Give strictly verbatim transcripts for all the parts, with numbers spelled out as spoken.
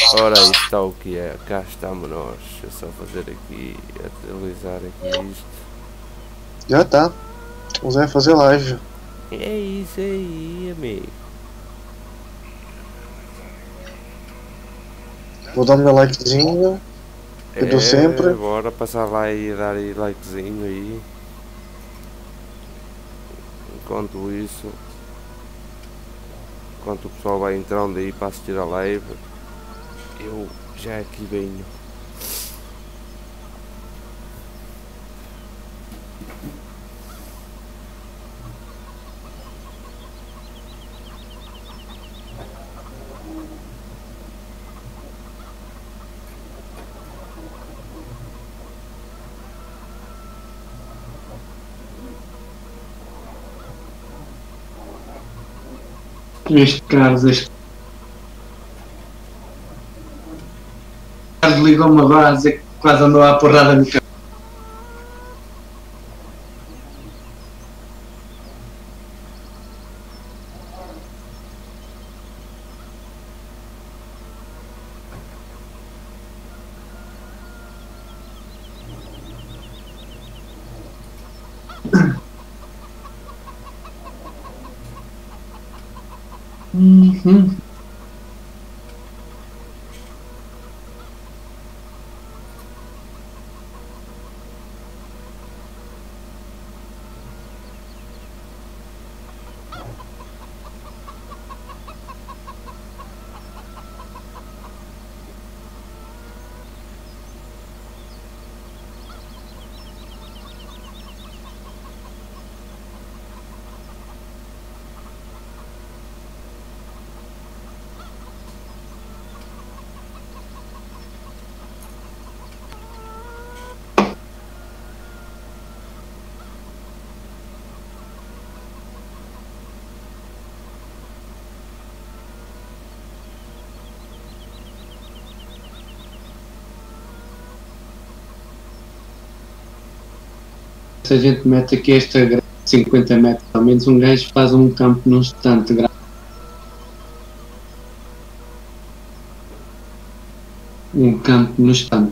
Ora, isto está o que é, cá estamos nós, é só fazer aqui, atualizar aqui isto. Já está, o Zé fazer live. É isso aí, amigo. Vou dar o meu likezinho, eu dou sempre. Bora passar lá e dar aí likezinho aí. Enquanto isso, enquanto o pessoal vai entrando aí para assistir a live, eu já aqui venho. Este Carlos, este Carlos ligou-me agora a dizer que quase andou à porrada no carro. Uhum. Se a gente mete aqui esta grade de cinquenta metros, ao menos um gajo faz um campo num instante. Um campo no instante.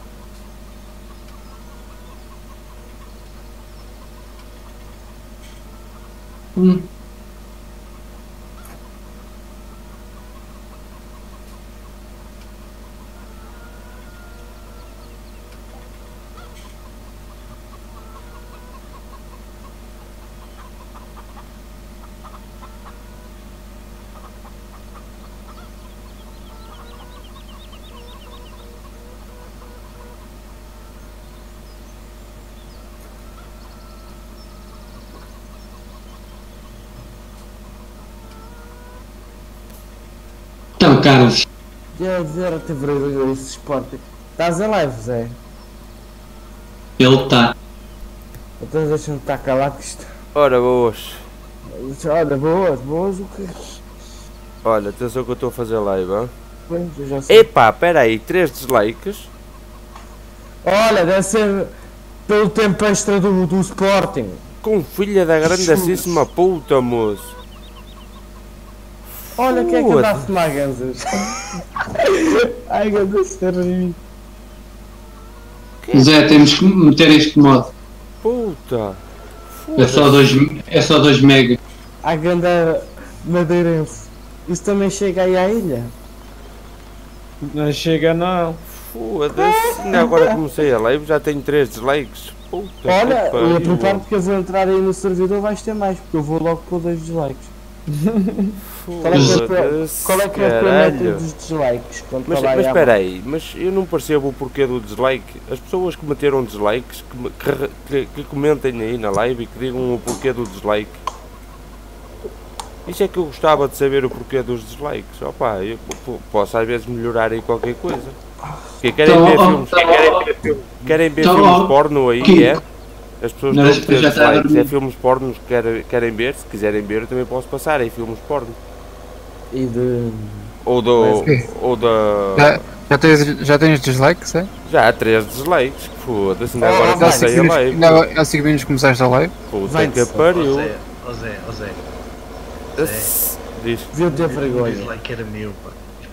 Hum. Então, Carlos. Já dizer a te vergonha esse esporte. Estás a live, Zé? Ele está. Então deixa-me estar calado que isto. Ora, boas. Olha, boas, boas o que. Olha, atenção que eu estou a fazer live, hein? Pois, eu já sei. Epá, pera aí, três dislikes. Olha, deve ser pelo tempo extra do, do Sporting. Com filha da grandíssima puta, moço. Olha quem é que anda a fumar ganzas. Ai, ganzas terrível. Zé, temos que meter este modo. Puta. É só dois, é só dois mega. A ganda madeirense. Isso também chega aí à ilha? Não chega não. Foda-se, ainda agora comecei a live, já tenho três dislikes. Puta. Olha, que e pariu. preparo-te que eu vou entrar aí no servidor, vais ter mais, porque eu vou logo pôr dois dislikes. Qual é que é a tua- qual é que é a tua meta Caralho. dos dislikes? Quando Mas, está lá mas aí à espera aí, mas eu não percebo o porquê do dislike. As pessoas que meteram dislikes, que, me- que, que, que comentem aí na live e que digam o porquê do dislike. Isso é que eu gostava de saber o porquê dos dislikes. Opa, eu p- posso às vezes melhorar aí qualquer coisa. Que querem Então, ver ó, filmes, querem ver filmes, querem ver Então, filmes ó, porno aí, Kiko. é? As pessoas Não, estão a mas já meter está a dislikes, é dormir. filmes pornos que querem, querem ver, se quiserem ver eu também posso passar aí filmes porno. E de... Ou do. Mas- Ou da. Já, já, tens, já tens dislikes, é? Já há três dislikes, foda-se, ainda Oh, agora oh, vai, comecei a live. Ainda há cinco minutos começaste a live. Puta Vai-te que só. pariu. Ó Zé, ó Zé, ó Zé. Esse- Diz. Viu ter O vergonha. dislike era meu, pá.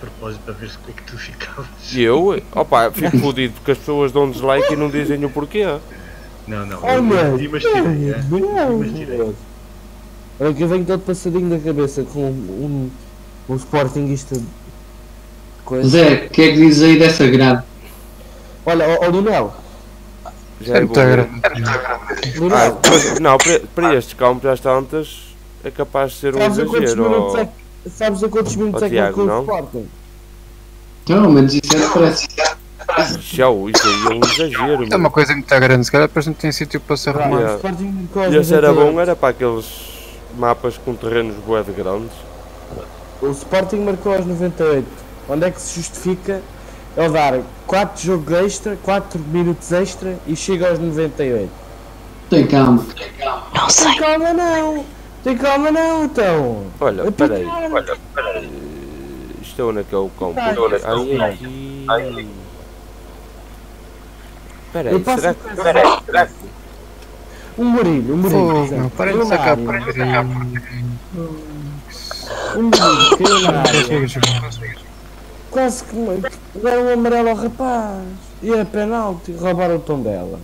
propósito para ver se o que é que tu ficavas. E eu? Opa, fico fodido porque as pessoas dão dislike e não dizem o porquê. Não, não, Oh, eu mas, vi, mas tirei, é. não, Mas tirei. olha que eu venho todo passadinho da cabeça com um, um Sportingista de coisa. Zé, o que é que dizes aí dessa grade? Olha, ó, ó Lunel, Já É é muito bom. grande. Ah, Lunel, mas, não, para, para estes campos às tantas é capaz de ser um sabes a quantos exagero. minutos ó. é que, sabes a quantos minutos ó, é que Tiago, marcou não? o Sporting? Não, mas isso é parece. Tchau, isso aí é um exagero. É meu. uma coisa muito grande, se calhar depois não tem sítio para se Claro, arrumar. Yeah. o Sporting marcou aos E esse era noventa e oito. bom, era para aqueles mapas com terrenos bué de grandes. O Sporting marcou aos noventa e oito. Onde é que se justifica ele dar quatro jogos extra, quatro minutos extra e chega aos noventa e oito? Tem calma. Não sei. Tem calma não! Tem calma não, então! Olha, É peraí. picar. Olha, peraí. Isto é onde é que é o campo? Ai, Ai, aqui. Peraí, Eu passo será a que. pensar. Peraí, será que. Um murilho, um murilho, por Fogo, exemplo. meu, parem de Caiu na sacar área. porcaria. Um murilho, caiu na Não área. consigo jogar. Quase que me- que deram um amarelo ao rapaz. E é penalti, roubaram o tom dela.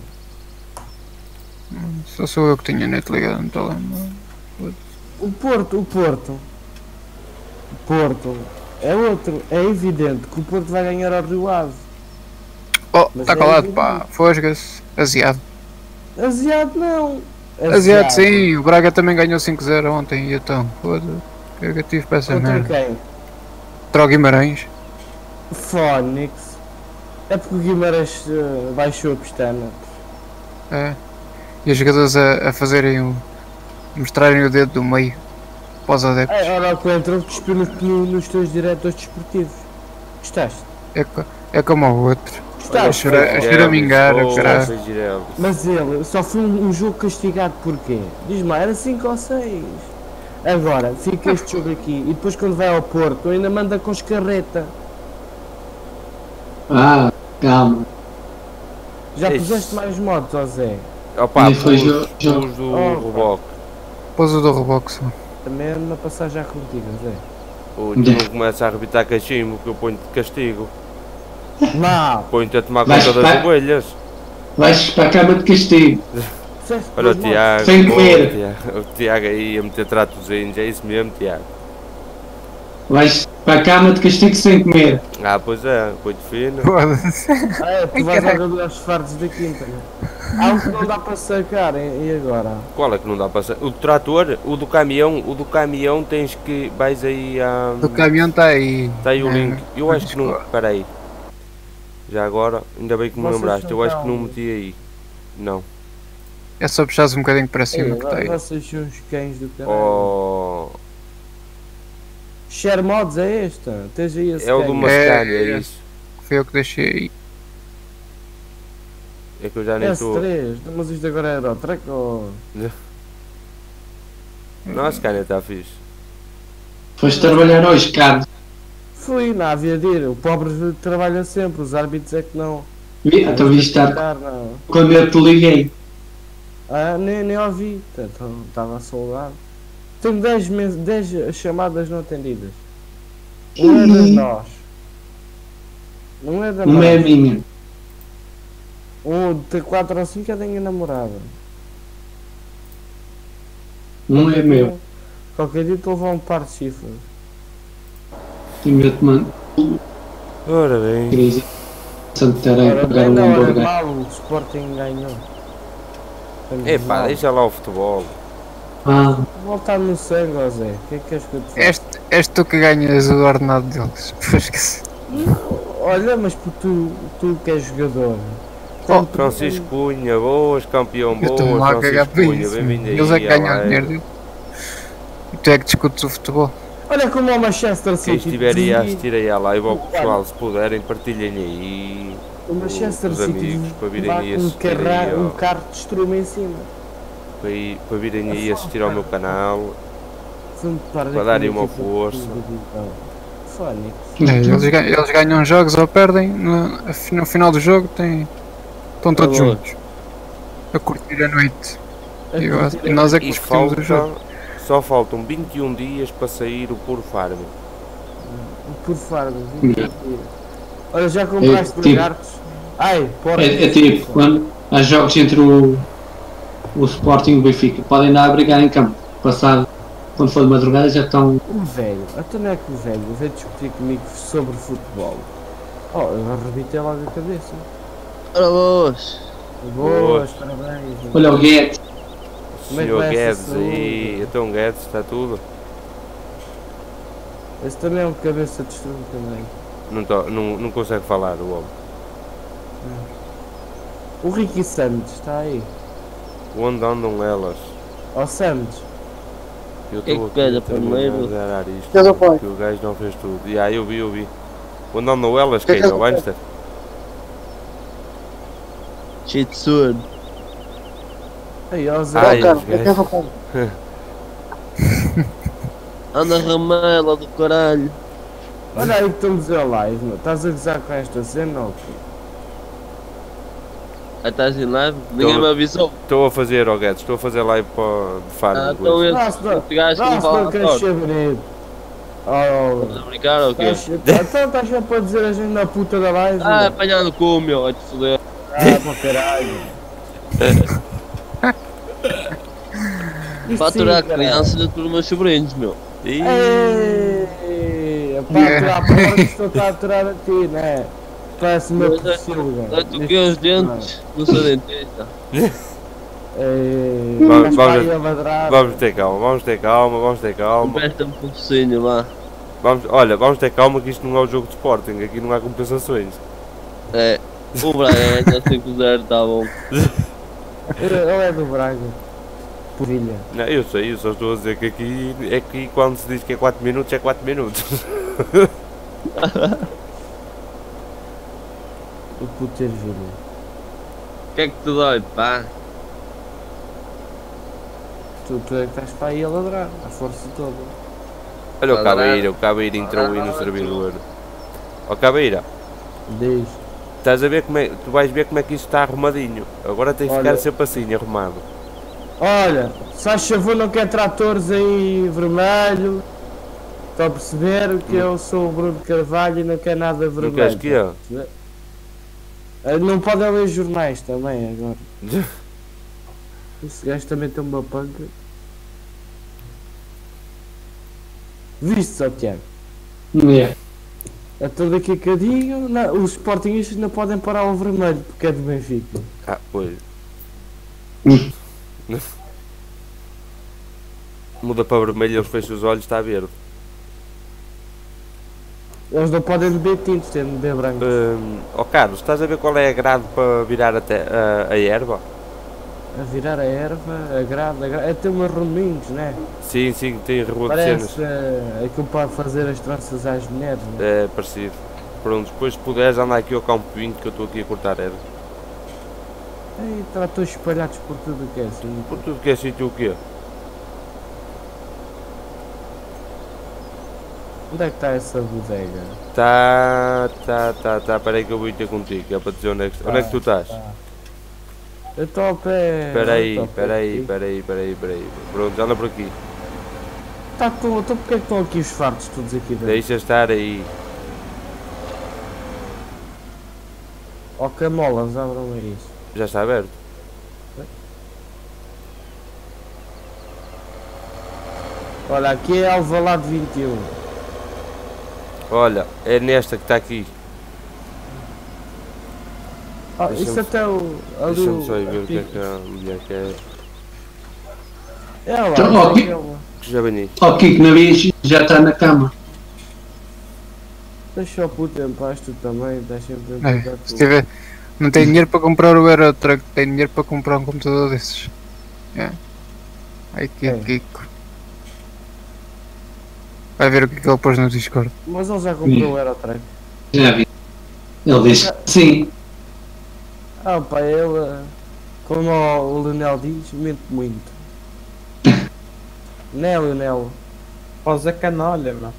Só sou eu que tinha net ligado no telemóvel. O Porto, o Porto. O Porto. É outro. É evidente que o Porto vai ganhar ao Rio Ave. Oh, Mas está é calado, evidente. pá. Fosga-se. Aziado. Asiado não. Aziado sim, o Braga também ganhou cinco zero ontem. E então, foda-se. O que é que eu tive para essa Contra merda? quem? Contra o Guimarães. Fónix. É porque o Guimarães eh, baixou a pestana. É. E os jogadores a, a fazerem o. mostrarem o dedo do meio. Para os adeptos. É, olha o que entrou, cuspiu nos, no- nos teus diretores desportivos. Gostaste? É, co- é como o outro. A Gostaste? chorar- a choramingar, a caralho. Mas ele só foi um, um jogo castigado porquê? Diz-me, lá, era cinco ou seis. Agora, fica este jogo aqui e depois quando vai ao Porto ainda manda com escarreta. Ah, calma. Já Ixi. puseste mais modos, ó Zé? Opa, Nem foi pus, jo- jo- pus do Oh, reboque. Pôs o do Roblox. Também ando a passar já contigo, Zé. Ou tu não começa a arrebitar cachimbo que eu ponho-te de castigo. Não! Ponho-te a tomar Vais conta das para- ovelhas. Vais para a cama de castigo. Puseste Olha o duas motos. Tiago, Sem oh, comer. Tiago, o Tiago aí a meter tratozinhos, é isso mesmo, Tiago? Vais para a cama de castigo sem comer. Ah, pois é, põe-te fino. Foda-se. Ah, é, tu vais ao aos fardos da quinta, né? Há um que não dá para sacar, e e agora? Qual é que não dá para sair? O do trator, o do caminhão, o do caminhão tens que. Vais aí a. O caminhão está aí. Está aí o É, link. Eu acho que não. desculpa. Espera aí. Já agora, ainda bem que me Vocês lembraste, eu acho que não são- meti aí. Não. É só puxares um bocadinho para cima Ei, que está aí. vocês são os cães do caralho. Oh, Share mods é esta? Tens aí esse é o do cão. Mascalha, É, é é. isso. Foi eu que deixei aí. É que eu já nem S estou. três, mas isto agora era o track ou... Não, a Scania está fixe. Foste trabalhar hoje, Carlos. Fui, não havia de ir. O pobre trabalha sempre, os árbitros é que não. Vi- Então viste estar Trabalhar, não. quando eu te liguei. Ah, nem, nem ouvi, então, estava a soldar. Tenho dez chamadas não atendidas. Um é de nós. Um é da Uma é nós. minha. Um de quatro ou cinco é da minha namorada. Um é meu. Qualquer dia te levar um par de chifres. Tenho de mandar. Ora bem. Crise. Santarém Ora pagar bem, um não, era hambúrguer. mal, o Sporting ganhou. Estamos Epá, mal. deixa lá o futebol. Ah, Voltar no sangue, ó Zé. O que é que queres que eu te faça? Este, és tu que ganhas o ordenado deles. Fosga-se. Olha, mas porque tu, tu que és jogador. Oh, Francisco Cunha, boas, campeão, Eu estou-me boas, lá a cagar Francisco para Cunha, isso. bem-vindo aí. Eles é que à ganham o live. dinheiro dele. E tu é que discutes o futebol. Olha como o Manchester Quem City. estiver aí a devia- assistir aí à live, ao pessoal, se puderem, partilhem aí. O Manchester os City amigos, para virem bate aí um, assistir carra, aí, ó. um carro de estrume em cima. Para, ir- para virem aí assistir ao meu canal. Fundo para Para darem uma força. Fónix. É, eles, ganham, eles ganham jogos ou perdem. No, no final do jogo tem, estão todos Tá bom. juntos. A curtir a noite. E, eu- e nós é que E discutimos o jogo. falta, só faltam vinte e um dias para sair o Puro Farm. por fardo. vinte aqui. Olha, já compraste É, tipo- lagartos? Ai, porra. É, é tipo, quando há jogos entre o, o Sporting e o Benfica, podem dar a brigar em campo. Passado, quando for de madrugada, já estão. O velho, até não é que o velho veio discutir comigo sobre futebol. Oh, eu arrebitei logo a cabeça. Ora boas. Boas, parabéns. Olha o Guedes. Como é que senhor vai essa Guedes saúde? aí, então Guedes, está tudo? Esse também é um cabeça de estrume também. Não, tô, não, não consegue falar o homem. O Ricky Santos está aí. Onde andam elas? Ó Santos. Eu Que estou que aqui olha a terminar primeiro? de arar isto, Fez o pai. porque o gajo não fez tudo. E aí eu vi, eu vi. Onde andam elas, Que que quem? é O o Einstein? Cheio de sono. Aí, ó Zé. Ai, Ó, cara, os o que é que gajos. eu faço? Anda ramela do caralho. Olha aí que estamos a live, meu. Estás a gozar com esta cena ou quê? Aí estás em live? Ninguém Tô. me avisou. Estou a fazer, ó Guedes, estou a fazer live para de farm. Ah, inglês. então eu- Nossa, não. Esse gajo que me Nossa, fala não queres forte. ser bonito. Oh, Estás a brincar ou quê? estás- então estás sempre a dizer a gente na puta da live? Ah, meu? apanhar no cu, meu. Vai te foder. Ah, para caralho. Isto Faturar sim, caralho. crianças dos meus sobrinhos, meu. Ih, Ei, para aturar porcos, estou a aturar a ti, né? Parece-me a Mas é- pocilga. Eu toquei os dentes, não sou dentista. Ei, Vamos- estás vamos- para aí a ladrar. Vamos ter calma, vamos ter calma, vamos ter calma. Empresta-me um focinho lá. Vamos, olha, vamos ter calma que isto não é o jogo de Sporting, aqui não há compensações. É. O Brian ganha cinco zero, tá bom. Ele é do Braga. Porrilha. Não, eu sei, eu só estou a dizer que aqui, aqui quando se diz que é quatro minutos, é quatro minutos. O puto Ervilha. O que é que te dói, pá? Tu, tu é que estás para aí a ladrar, a força toda. Olha o Ladrar. Cabeira, o Cabeira entrou aí no servidor. Ó Cabeira, Diz. estás a ver como é, tu vais ver como é que isto está arrumadinho. Agora tens de Olha. ficar sempre assim, arrumado. Olha, se faz favor não quer tratores aí vermelho. Estou a perceber que eu sou o Bruno Carvalho e não quer nada vermelho. Não queres que é? tá a perceber? Ah, não podem ler jornais também agora. Esse gajo também tem uma panca. Viste só, Tiago? É. Até daqui a bocadinho, não, os Sportingistas não podem parar o vermelho porque é do Benfica. Ah, pois. Muda para vermelho, eles fecham os olhos, está verde. Eles não podem beber tintos, têm de beber branco. Hum, ó Carlos, estás a ver qual é a grade para virar até a, a erva? A virar a erva, a grade, a grade. É ter umas rominhos, né? Sim, sim, tem rua de cenas. Parece uh, aquilo para fazer as tranças às mulheres, né? É parecido. Pronto, depois se puderes andar aqui ao campo vinte que eu estou aqui a cortar erva. Ei, tratores espalhados por tudo o que é assim. Por tudo que é sítio o quê? Onde é que está essa bodega? Tá, tá, tá, tá, peraí que eu vou ir ter contigo, que é para dizer onde é que, onde é que tu estás. Tá. Eu estou ao pé. Peraí, eu tô ao pé peraí, de ti. peraí, peraí, peraí. Pronto, anda por aqui. Tá, tô, tô, porque é que estão aqui os fartos todos aqui dentro? Deixa estar aí. Ó camolas, abram isso. Já está aberto. Olha, aqui é Alvalade vinte e um. Olha, é nesta que está aqui. Ah, Deixa-me- isso até o. Ali Deixa-me só ir ver o o que é que a mulher quer. É lá, Então, ó, é que- aquela. Já veni. Ó, Kiko, na vez já está na cama. Deixa o puto em paz, tu também, estás sempre a É, brincar se com- tiver, não tem dinheiro para comprar o Euro Truck, tem dinheiro para comprar um computador desses. É. Ai que É. Kiko. Vai ver o que é que ele pôs no Discord. Mas ele já comprou o Aerotrack. Já vi. Ele disse que sim. Ah pá, ele, eh, como o Leonel diz, mente muito. Né, Leonel? Rosa canalha, meu.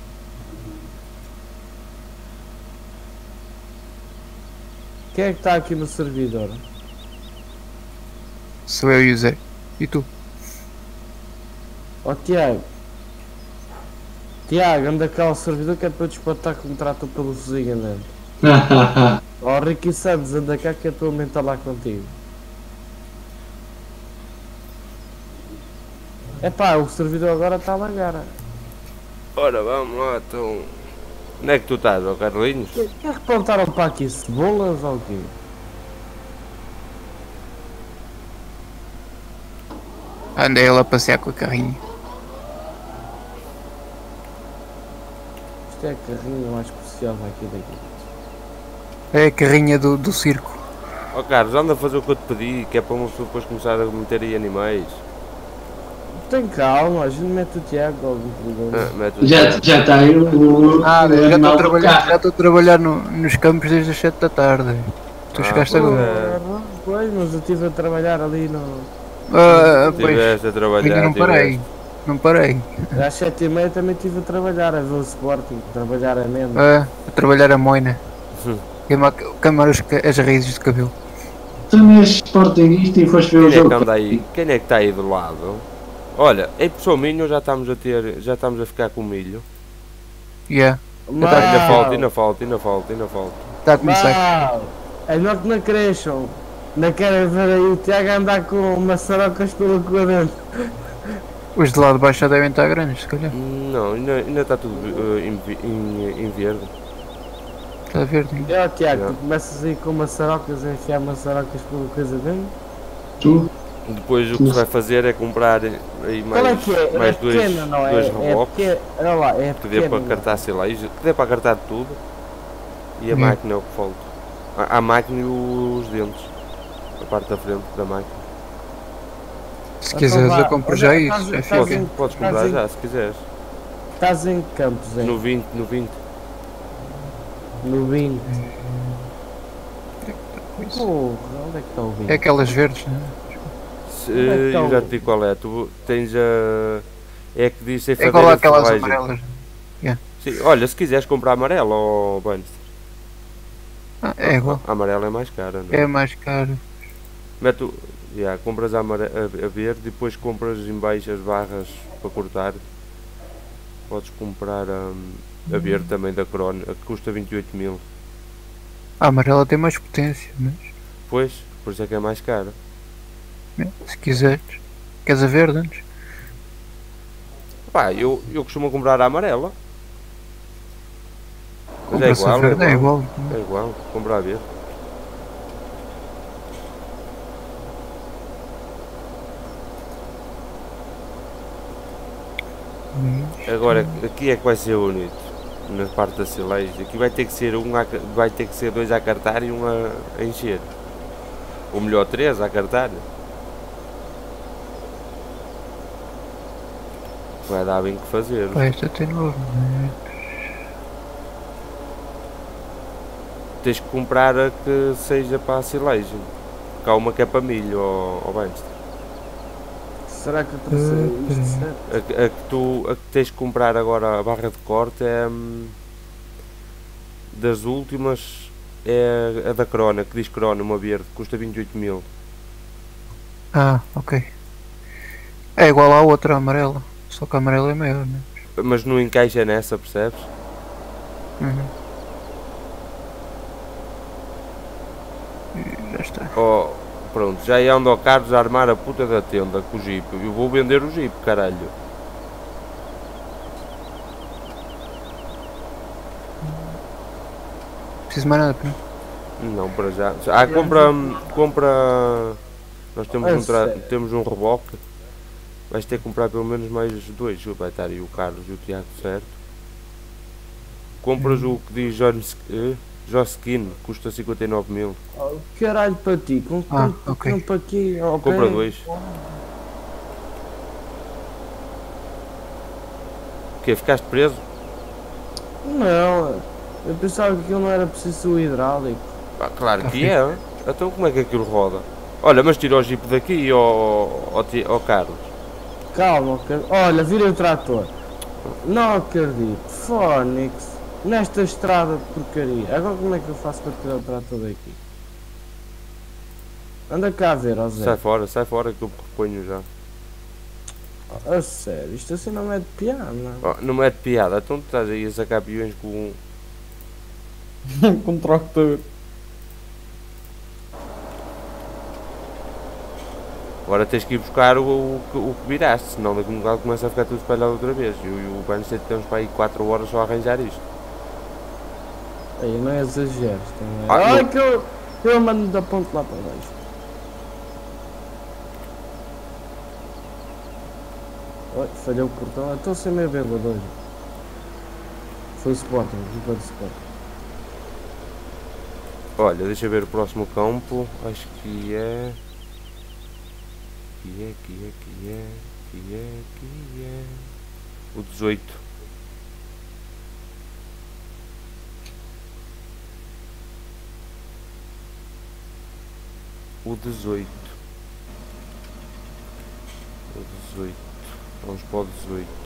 Quem é que está aqui no servidor? Sou eu e o Zé. E tu? Ó Tiago, Tiago, anda cá ao servidor que é para eu despatar com o trator pelo sozinho andando. Ó oh, Ricky Santos, anda cá que eu estou a aumentar lá contigo. Epá, o servidor agora está a lagar. Ora, vamos lá, então. Onde é que tu estás, ó Carlinhos? Que que plantaram para aqui? Cebolas ou o quê? Andei ele a passear com a carrinha. Isto é a carrinha mais preciosa aqui daqui. É a carrinha do, do circo. Ó Carlos, anda a fazer o que eu te pedi, que é para uma pessoa depois começar a meter aí animais. Tem calma, a gente mete o Tiago algum problema. Ah, mete o Já Tiago. já está aí o, Ah, o já estou a animal do trabalhar, carro. já estou a trabalhar no, nos campos desde as sete da tarde. Tu Ah, chegaste pois agora. é. Pois, mas eu estive a trabalhar ali no... Ah, pois, Tiveste a trabalhar, ainda não parei. tiveste. Não parei. Às sete e meia também estive a trabalhar, a ver o Sporting, trabalhar a menos. Ah, a trabalhar a moina. Hum. Queimar, queimar as, ca- as raízes de cabelo. Tu não és sportinguista e foste ver o Quem é que jogo. anda aí? Quem é que está aí do lado? Olha, em pessoa minha já estamos a ter, já estamos a ficar com milho. Yeah, Mal, Ainda falta, ainda falta, ainda falta, ainda falta. está a começar. mal. É não que não cresçam. Não querem ver aí o Tiago andar com maçarocas pelo cu dentro. Os de lá de baixo já devem estar grandes, se calhar. Não, ainda, ainda está tudo uh, em, vi- em, em verde. Está a ver? Não? É, Tiago, Não. tu começas aí com maçarocas, a enfiar maçarocas pelo coisa dentro. Tu? Depois o que se vai fazer é comprar aí mais, Qual é que é? mais é dois, pequena, não é? dois É reboques. pequena, olha lá, é Que dê para pequena. cartar silagem, que dê para cartar tudo. E a Hum. máquina é o que falta. A, a máquina e os dentes. A parte da frente da máquina. Se Então quiseres vá, eu compro olha, já estás- isso. É estás fixe. em- Podes, podes estás comprar em- já se quiseres. Estás em Campos, hein? No vinte, no vinte. No vinte. Porra, onde é que está o vinte? É aquelas verdes, não é? Se, Onde é que está eu o- já te digo qual é. Tu tens a. É que diz sem É igual fazer a àquelas ferragem. amarelas. Sim, olha, se quiseres comprar amarelo, oh, Bannister. Ah, é igual. A amarela é mais cara, não é? É mais caro. Mete o- yeah, compras a, amare- a, a verde e depois compras em baixo as barras para cortar. Podes comprar hum, a verde também da Crono, a que custa vinte e oito mil. A amarela tem mais potência, mas Pois, por isso é que é mais cara. é, se quiseres. Queres a verde antes? Pá, eu, eu costumo comprar a amarela. Mas é Compra-se a igual, é verde, é igual. igual. É igual, comprar a verde. Agora, aqui é que vai ser bonito, na parte da silagem. Aqui vai ter que ser um a, vai ter que ser dois a cartar e um a, a encher. Ou melhor, três a cartar. Vai dar bem que fazer. Pá, esta tem novo. Tens que comprar a que seja para a silagem. Porque há uma que é para milho, ou, ou bem. Será que eu trouxe isto certo? A, que- a que tu a que tens que comprar agora a barra de corte é hum, das últimas é a da Crona, que diz Crona, uma verde, custa vinte e oito mil. Ah, ok. É igual à outra amarela. Só que a amarela é maior, né? Mas não encaixa nessa, percebes? Uhum. E já está. Oh, pronto, já ando ao Carlos a armar a puta da tenda com o Jeep. Eu vou vender o Jeep, caralho. Preciso mais nada, para Não, para já. Ah, compra. compra. Nós temos Ah, um, tra- sério? temos um reboque. Vais ter que comprar pelo menos mais dois. Vai estar aí o Carlos e o Tiago, certo? Compras o que diz John eh, Joskin, custa cinquenta e nove mil. Oh, caralho para ti, com Ah, com- ok. com para aqui, oh, Compra pera. dois. O quê? Ficaste preso? Não, eu pensava que aquilo não era preciso o hidráulico. Ah, claro que é. Então como é que aquilo roda? Olha, mas tira o Jeep daqui, ó ó Ti- ó Carlos. Calma, car- olha, vira o trator. Não acredito, Fónix, nesta estrada de porcaria. Agora como é que eu faço para tirar o trator daqui? Anda cá a ver, ó Zé. Sai fora, sai fora que eu reponho já. A sério, isto assim não é de piada, não. Oh, não é de piada, então tu estás aí a sacar peões com. Com um tractor. Agora tens que ir buscar o, o, que- o que viraste, senão daqui a um bocado começa a ficar tudo espalhado outra vez. E, o- e o Banjo temos para aí quatro horas só a arranjar isto. Aí não é exageros também. Ah, Ai não- que eu, eu mando da ponte lá para baixo. Oi, falhou o portão. Estou sem meio bêbado hoje. Foi o Sporting, equipa de Sporting. Olha, deixa eu ver o próximo campo. Acho que é. Que é, que é, que é. Que é, que é. O dezoito. O dezoito. O dezoito. Vamos para o dezoito.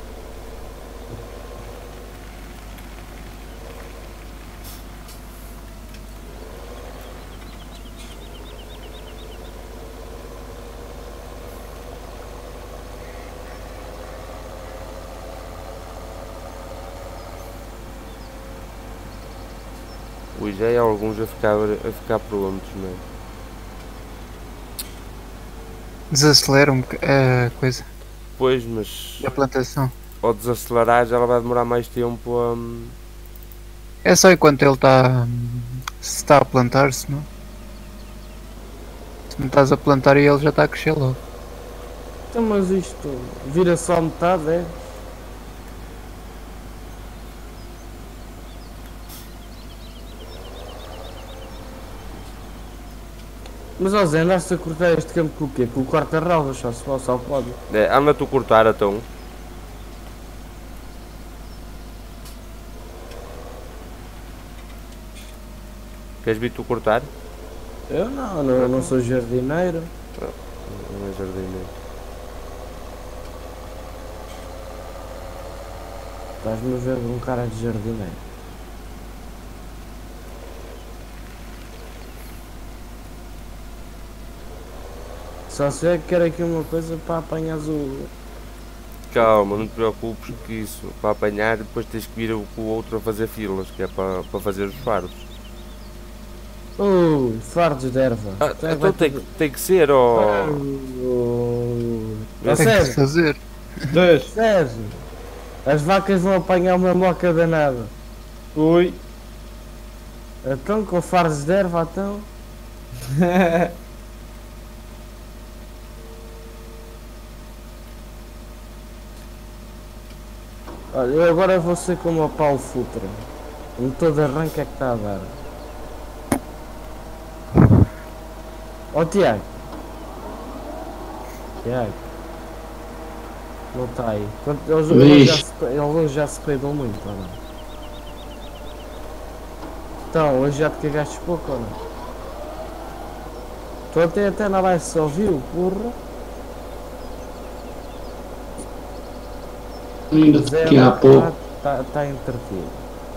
Ui, já há alguns a ficar, a ficar prontos, não é? Desacelera um boca- a coisa, Pois, mas a plantação. ao desacelerar já ela vai demorar mais tempo a. É só enquanto ele está. Se está a plantar, se não. Se não estás a plantar e ele já está a crescer logo. Então, mas isto vira só metade, é? Mas ó Zé, andaste a cortar este campo com o quê? Com o corta-relvas, só se for, só pode. É, anda tu cortar então. Queres vir tu cortar? Eu não, não, eu não sou jardineiro. Não é jardineiro. Estás-me a ver um cara de jardineiro. Só se é que quero aqui uma coisa para apanhar o... Calma, não te preocupes que isso, para apanhar, depois tens que vir o- com o outro a fazer filas, que é para, para fazer os fardos. Ui, fardos de erva. Ah, Então é que então vai tem, ter- que- tem que ser, ó. Oh, Tem oh, Tem que se Sérgio, fazer. Dois. Sérgio, as vacas vão apanhar uma moca danada. Ui. Então, com fardos de erva, então... Olha, eu agora vou ser como o Paulo Futra. O motor de arranque é que está a dar. Ó Tiago. Tiago. Não está aí. Quanto- Eles, eles, já Vixe. se, eles hoje já se peidam muito, ou não? Então, hoje já te cagaste pouco, ou não? Tu até, até na live se ouviu, porra. Ainda Zé daqui a pouco. Está tá entretido.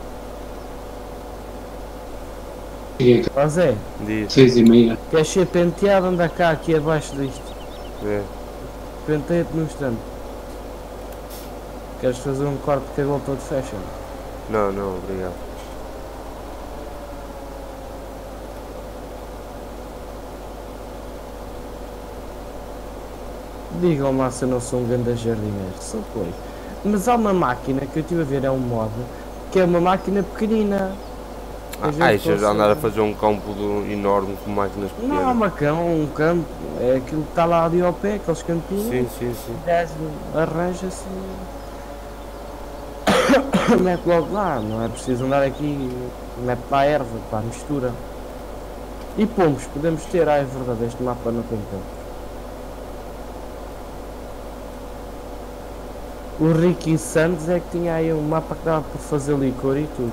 Cheguei cá, Ó Zé, Diz, seis e meia. queres ser penteado? Anda cá, aqui abaixo disto. é. Penteia-te no instante. Queres fazer um corte de cabelo todo fashion? Não, não, obrigado. Digam-me lá se eu não sou um grande jardineiro. Sou, pois. Mas há uma máquina que eu estive a ver, é um mod, que é uma máquina pequenina. Ah, A gente ai, já consegue- andar a fazer um campo do- enorme com máquinas Não é pequenas. uma cão, um campo. É aquilo que está lá ali ao pé, aqueles campinhos. Sim, sim, sim. dez arranja-se e mete logo lá, não é preciso andar aqui, mete para a erva, para a mistura. E pombos, podemos ter, ah é verdade, este mapa não tem campo. O Ricky Santos é que tinha aí um mapa que dava para fazer licor e tudo.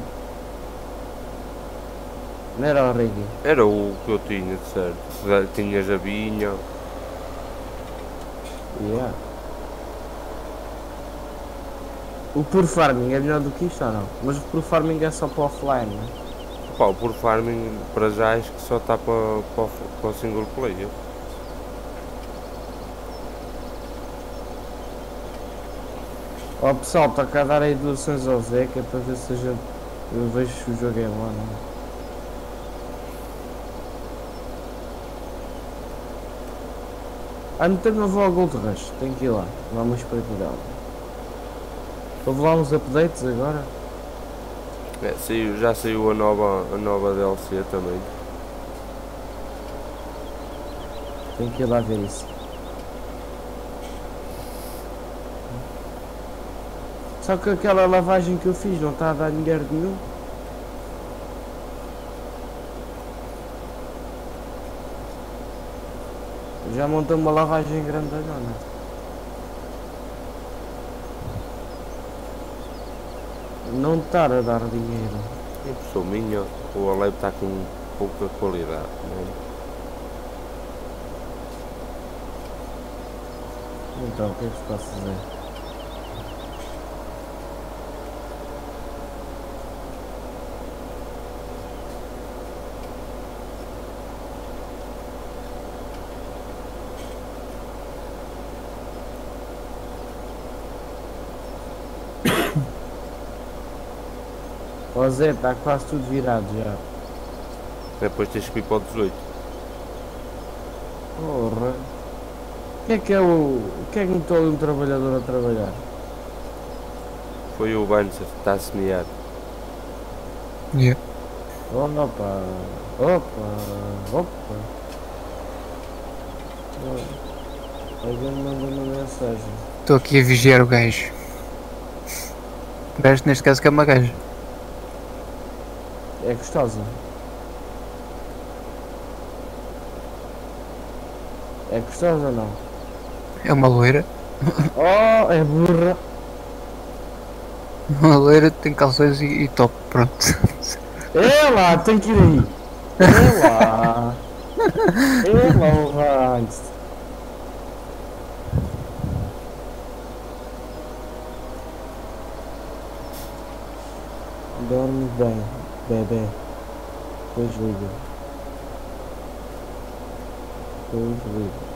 Não era o Ricky? Era o que eu tinha, de certo. Já tinhas a vinha. Yeah. O Pure Farming é melhor do que isto ou não? Mas o Pure Farming é só para offline, não é? Pá, o Pure Farming para já acho que só está para, para, o- para o single player. Ó pessoal, está cá a dar aí doações ao Zé, que é para ver se a gente. Eu vejo se o jogo é bom, não é? Ah, não tenho, não vou ao Gold Rush, tenho que ir lá, vamos para dela. Houve lá uns updates agora. É, saiu, já saiu a nova, a nova D L C também. Tenho que ir lá ver isso. Só que aquela lavagem que eu fiz não está a dar dinheiro nenhum. Já montei uma lavagem grande agora. Não está a dar dinheiro. Impressão minha, o Alep está com pouca qualidade. Não é? Então, o que é que se posso dizer? Ó Zé, está quase tudo virado já. Depois tens que ir para o dezoito. Porra. O que é que é o. O que é que metou ali um trabalhador a trabalhar? Foi o Banzer que está a semear. Yeah. Opa! Opa! Opa! Alguém me mandou uma mensagem. Estou aqui a vigiar o gajo. O gajo neste caso que é uma gaja. É gostosa. É gostosa ou não? É uma loira. Oh, é burra. Uma loira tem calções e, e top, pronto. É lá, tem que ir aí. É lá. É lá o Ranks. Dorme bem, bebê. Pois liga. Pois liga.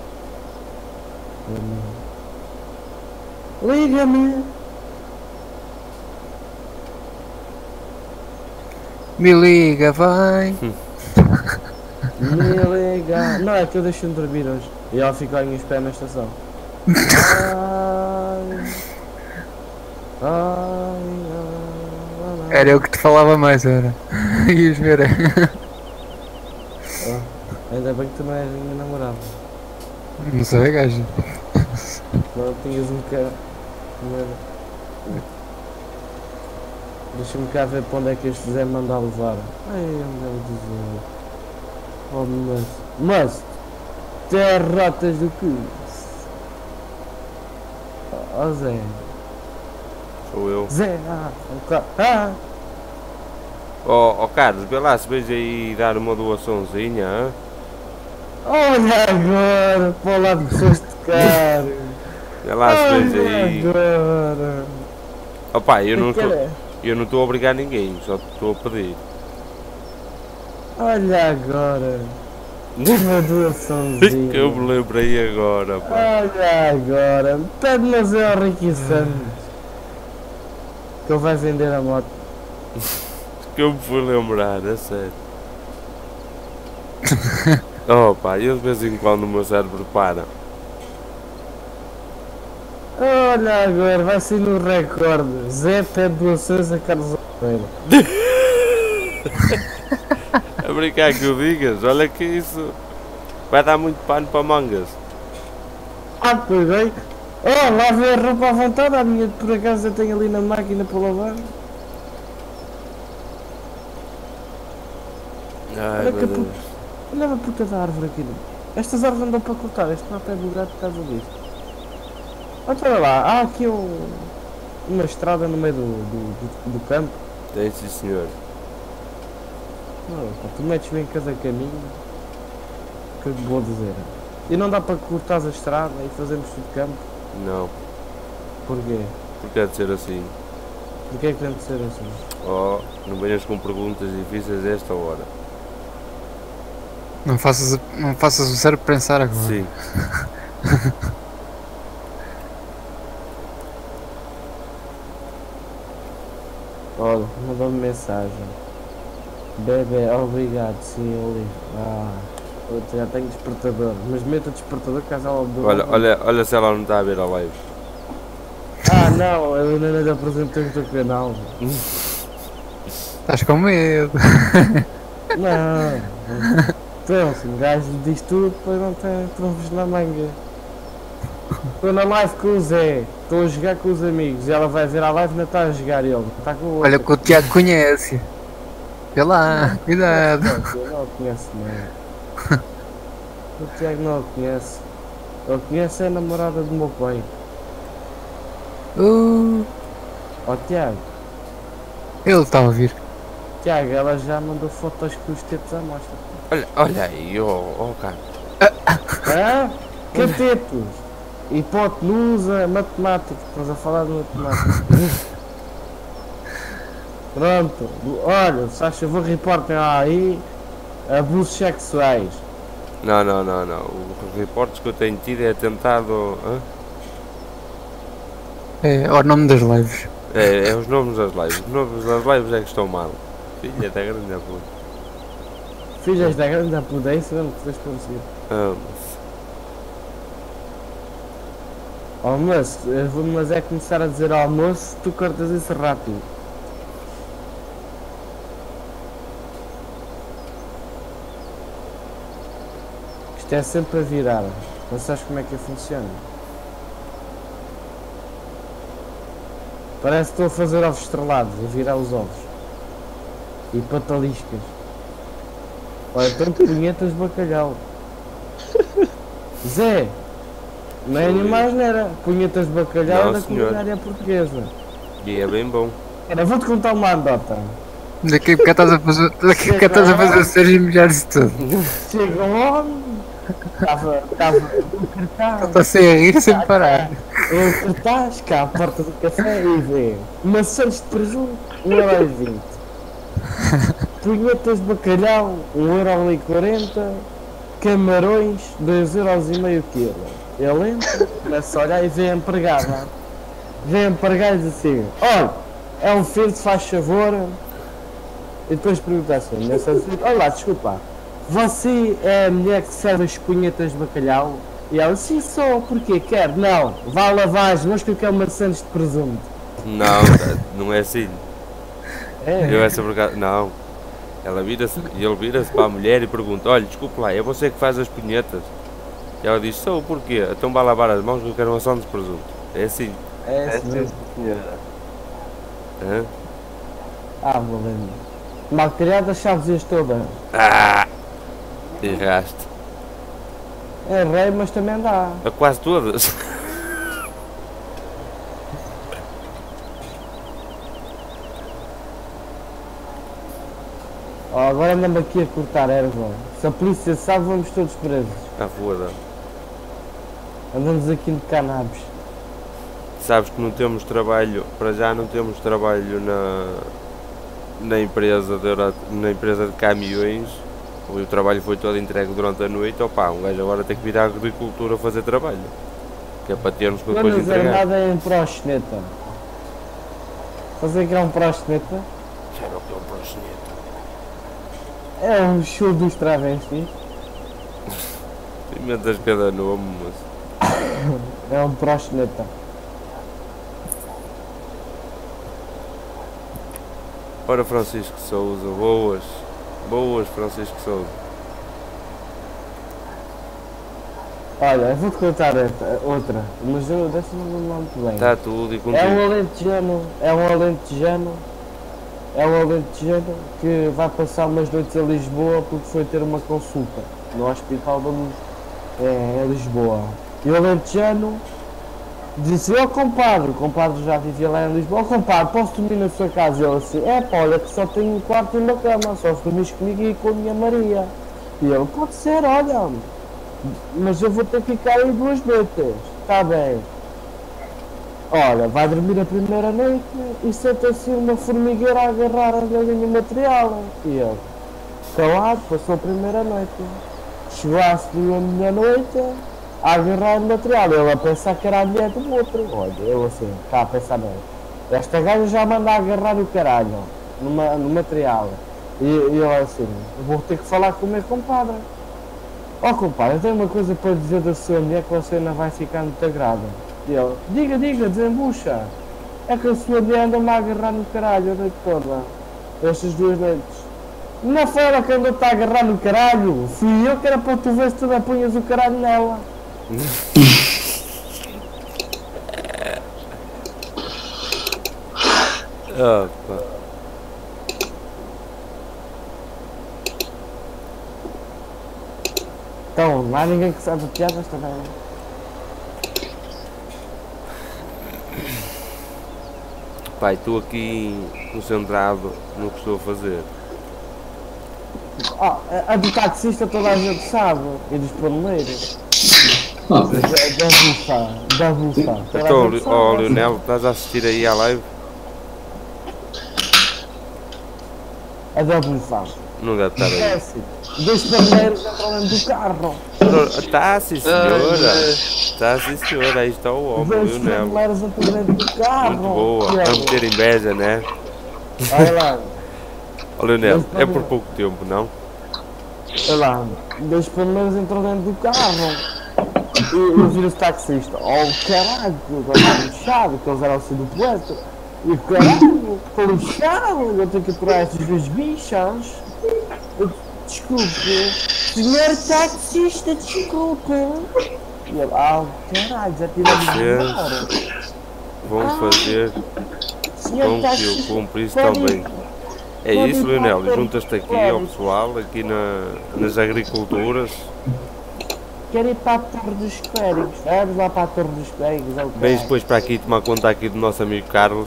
Liga-me. Me liga, vai. Me liga. Não, é que eu deixei-me dormir hoje. E ela ficou em pé na estação. Ai, ai, ai, ai. Era eu que te falava mais, era. Ias ver. Oh, ainda bem que tu não és minha namorada. Não sei, gajo. Não tinhas um bocado. Deixa-me cá ver para onde é que este Zé manda levar. Ai, onde é dizer. Oh, mas. Mas! Terratas do cu! Oh, Zé! Sou eu. Zé! Ah! O ca... Ah! Ó oh, oh, Carlos, vê lá se vais aí dar uma doaçãozinha. Hein? Olha agora! Para o lado que foste caro! Vê lá se vais aí. Agora! Opa, eu não Que estou. é? Eu não estou a obrigar ninguém, só estou a pedir. Olha agora! Uma doaçãozinha! Que eu me lembrei agora, pá. Olha agora! Pede-nos ao Ricky Santos! Que ele vai vender a moto. Que eu me fui lembrar, é sério. Oh pá, eu de vez em quando o meu cérebro para. Olha agora, vai ser no recorde. Zé pede doações a Carlos Oliveira. A brincar que o digas, olha que isso vai dar muito pano para mangas. Ah, peguei. Oh, lá vê a roupa à vontade. A minha por acaso eu tenho ali na máquina para lavar. Ai Olha meu que Deus. Olha a puta da árvore aqui. Estas árvores não dão para cortar. Este não é pé do gato por causa disso. Olha lá, há aqui um, uma estrada no meio do, do, do, do campo. Tem sim senhor. Oh, pá, tu metes-me em cada caminho. Que eu te vou dizer. E não dá para cortar a estrada e fazermos tudo campo. Não, Porquê? porque há de ser assim. Porquê é que tem de ser assim? Oh, não venhas com perguntas difíceis a esta hora. Não faças, não faças o cérebro pensar agora. Sim. mandou-me mensagem. Bebê, obrigado, sim, eu li. Ah, eu já tenho despertador. Mas meta o despertador caso ela do. Olha, olha, olha se ela não está a ver a live. Ah não, eu ainda não lhe apresentei o teu canal. Estás com medo. Não. Então, assim, o gajo diz tudo, depois não tem trunfos na manga. Estou na live com o Zé, estou a jogar com os amigos, e ela vai ver a live e não está a jogar ele, está com o outro. Olha que o Tiago conhece. Vê lá, cuidado. Eu não o conheço, não. O Tiago não o conhece. Ele conhece a namorada do meu pai. Uh, Ó Tiago, ele está a ouvir. Tiago, ela já mandou fotos com os tetos à mostra. Olha, olha aí, ó, oh, oh, cara. Hã? Que tetos? Hipotenusa, matemática. Estás a falar de matemática. Pronto, olha, se faz favor, reportem aí abusos sexuais. Não, não, não, não. Os reportes que eu tenho tido é tentado. Hã? É o nome das lives. É, é os nomes das lives. Os nomes das lives é que estão mal. Filha da grande puta. Filhas da grande pudência, não podes conseguir. Ah, Almoço, eu vou, mas é começar a dizer almoço, tu cortas isso rápido. Isto é sempre a virar. Não sabes como é que funciona? Parece que estou a fazer ovos estrelados, a virar os ovos. E pataliscas. Olha, tem punhetas de bacalhau. Zé, não é nem mais nera. Punhetas de bacalhau Não, da senhor. culinária portuguesa. e é bem bom. Era, vou-te contar uma anedota. Daqui a bocado estás a fazer, daqui a bocado estás a fazer o Sérgio Milhares de tudo. Chega um homem, estava, estava no cartaz, Está sem a rir sem parar. o cartaz cá à porta do café e vê maçãs de presunto, um euro e vinte. Punhetas de bacalhau, um euro e quarenta. Camarões, dois euros e meio quilo. Ele entra, começa a olhar e vê a empregada. Vê a empregada e diz assim, olha, é um filho, se faz favor. E depois pergunta assim, nessa assim, olá, desculpa, você é a mulher que serve as punhetas de bacalhau? E ela, sim, sou, porquê? Quer? Não, vá à lavagem, mas que eu quero maçãs de presunto. Não, não é assim. É, Eu essa por acaso- Não. Ela vira-se, e ele vira-se para a mulher e pergunta, olha, desculpe lá, é você que faz as punhetas? E ela diz, sou, porquê? Então vai lavar as mãos que eu quero uma ação de presunto. É assim. é assim mesmo. Hã? Ah, valendo. Mal criada, as chaves todas. Ah! Erraste. É rei, mas também dá. A quase todas. Oh, agora andamos aqui a cortar erva. Se a polícia sabe, vamos todos presos. Ah, foda. Andamos aqui de cannabis. Sabes que não temos trabalho, para já não temos trabalho na, na, empresa, de, Euro- na empresa de caminhões. O trabalho foi todo entregue durante a noite. Opa, um gajo agora tem que vir à agricultura fazer trabalho. Que é para termos que depois Vamos entregar. armada em proxeneta. Fazer que é um proxeneta? Já não é um proxeneta. É um show dos travestis. Inventas cada nome, mas. É um proxeneta. Ora, Francisco Souza, boas. Boas, Francisco Souza. Olha, eu vou-te contar esta- outra, mas eu dessa não me lembro muito bem. Está tudo e É contigo. um alentejano, é um alentejano, é um alentejano que vai passar umas noites a Lisboa porque foi ter uma consulta no Hospital da Luz, é, em Lisboa. E o alentejano disse, ó compadre, o compadre já vivia lá em Lisboa, ó compadre, posso dormir na sua casa? E ele assim, é pá, olha que só tenho um quarto e uma cama, só se dormires comigo e com a minha Maria. E ele, pode ser, olha, mas eu vou ter que ficar aí duas noites, está bem. Olha, vai dormir a primeira noite e senta assim uma formigueira a agarrar a galinha material. E ele, calado, passou a primeira noite. Chegou à segunda noite a agarrar o material. Ele a pensar que era a mulher do outro. Olha, eu assim, está a pensar bem. Esta gaja já manda a agarrar o caralho. no, no material. E, e eu assim, vou ter que falar com o meu compadre. Ó oh, compadre, eu tenho uma coisa para dizer da sua mulher que você não vai ficar muito agrada. E eu, diga, diga, desembucha. É que a sua mulher anda-me a agarrar no caralho a noite toda. Estas duas noites. Não foi ela que andou-te a agarrar no caralho. Fui eu que era para tu ver se tu não punhas o caralho nela. Opa. Então, não há ninguém que saiba piadas também. Pai, estou aqui concentrado no que estou a fazer. Oh, a do taxista toda a gente sabe. E dos paneleiros. Ok. Da bufa. Da bufa. Então, ó Leonel, estás a assistir aí à live? A da bufa. Não deve estar aí. Esquece. Dois paneleiros entram dentro do carro. Está sim senhora. Está sim senhora, aí está o homem, Dois Leonel. paneleiros entram dentro do carro. Muito boa. A meter inveja, né? Olha lá. Ó Leonel, é por pouco tempo, não? Olha lá. Dois paneleiros entram dentro do carro. E eu viro o taxista. Oh caralho, agora está lixado, que eles eram assim do poeta. E o caralho, estou lixado, eu tenho que aturar estes dois bichos. Desculpe, senhor taxista, desculpe. E ele, ah caralho, já tiramos de embora. Vão fazer Senhor com que eu taxista, cumpra isso pode ir- também. É pode isso, ir para Leonel, a torre juntas-te dos aqui ao clérigos. pessoal, aqui na, nas agriculturas. Quero ir para a Torre dos Clérigos. Vamos lá para a Torre dos Clérigos. É o Vens caralho. depois para aqui tomar conta aqui do nosso amigo Carlos.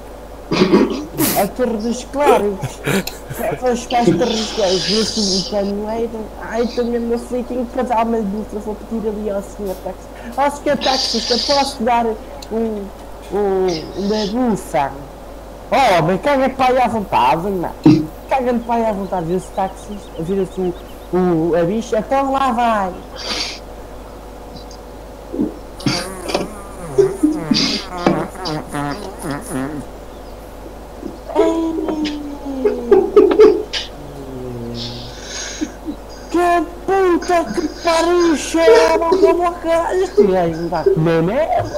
A Torre dos Clérigos. Vais para as Torres dos Clérigos. Vê-se um canoeiro. Ai, estou mesmo aflito. Tenho que fazer uma indústria. Vou pedir ali ao senhor taxista. Ó senhor taxista, posso dar um, um, uma bufa? Oh, mas caga para aí à vontade, não. Caga-me para aí à vontade. Vê-se o taxista. Vira-se o, o, a bicha. Então lá vai. Que puta que pariu, cheira como a caralho. Este gajo não está a comer merda.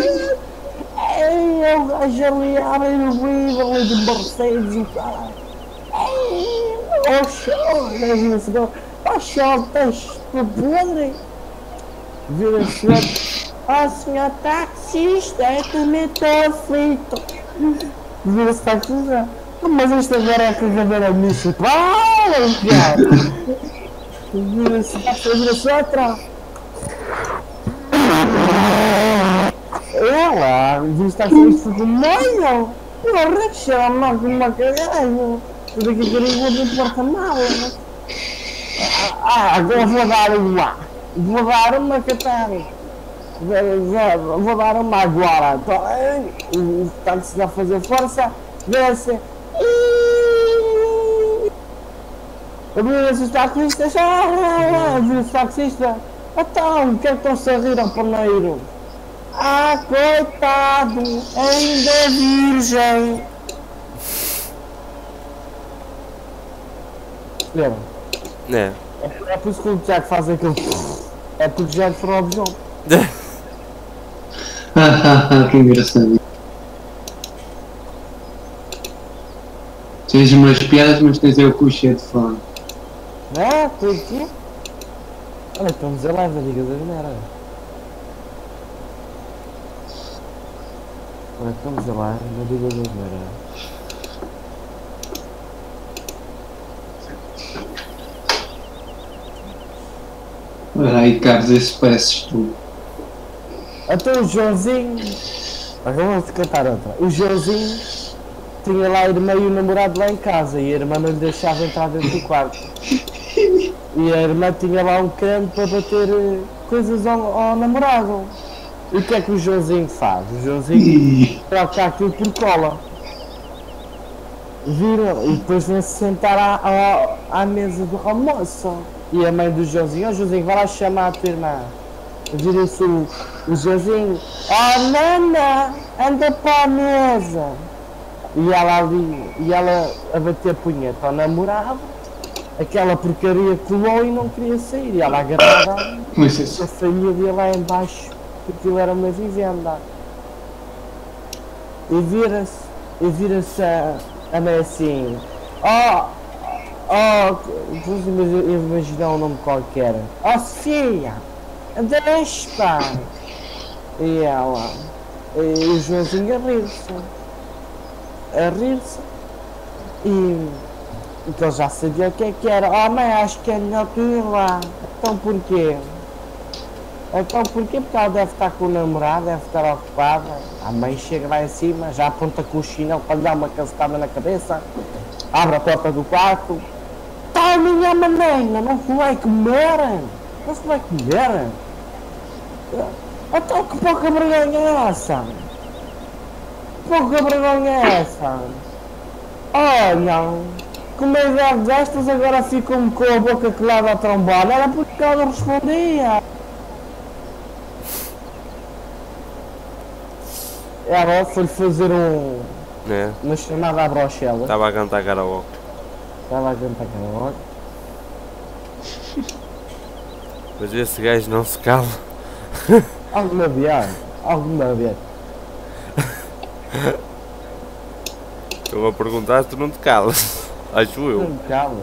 É o gajo ali a abrir o vidro ali de Mercedes e o caralho. Oh, show, imagina-se, oh, show, estás podre. Vira-se outro. Oh, senhor taxista, eu também estou aflito. Vira-se taxista. Mas isto agora é cagadeira municipal, cara. Vira-se taxista, vira-se outra. Ela, vira-se taxista de meio. Porra, que chama como uma caralho. Eu daqui a pouco vou de porta-malas. Ah, agora vou dar uma. Vou dar uma catana. Vou dar uma agora. O táxi vai fazer força. Vê-se. Vira-se os taxistas. Vira-se os taxistas. Então, o que é que estão-se a rir ao paneiro? Ah, coitado. Ainda é virgem. Lembra? É. É por isso que o Tiago faz aquilo. É porque já foram ao bijão. Que engraçado. Tens umas piadas, mas tens aí o cu cheio de fome. É, tu aqui? Olha, estamos a live, diga das merda. Olha, estamos a live, não diga das merda. Olha aí, Carlos, esse pareces tu. Até o Joãozinho. Acabamos de cantar outra. O Joãozinho tinha lá a irmã e o namorado lá em casa e a irmã não lhe deixava entrar dentro do quarto. E a irmã tinha lá um creme para bater eh, coisas ao, ao namorado. E o que é que o Joãozinho faz? O Joãozinho troca aquilo por cola. Viram? E depois vão-se sentar à, à, à mesa do almoço. E a mãe do Joãozinho, ó oh, Joãozinho, vai lá chamar a tua irmã. Vira-se o, o Joãozinho, ó oh, Nana, anda para a mesa. E ela ali, e ela a bater punheta ao namorado, aquela porcaria colou e não queria sair. E ela agarrada Com licença. a família lá em baixo, porque aquilo era uma vivenda. E vira-se, e vira-se a, a mãe assim, oh, oh, vamos imaginar um nome qualquer, oh Sofia, deixa pai. E ela, e o Joãozinho a rir-se, a rir-se, e que ele já sabia o que é que era. Oh mãe, acho que é melhor tu ir lá. Então porquê? Então porquê? Porque ela deve estar com o namorado, deve estar ocupada. A mãe chega lá em cima, já aponta com o chinelo para lhe dar uma cacetada na cabeça, abre a porta do quarto. Tá a minha maneira, não se vai comer? Não se vai comer? Então que pouca vergonha é essa? Pouca vergonha é essa? Olha, como é idade destas agora ficam com a boca colada à trombada, era porque ela não respondia. Ela foi fazer um, É, uma chamada à brochela. estava a cantar karaoke. Estava a cantar karaoke. Mas esse gajo não se cala. Alguma vez, alguma vez. Estou a perguntar se tu não te calas. Acho eu. Não calma.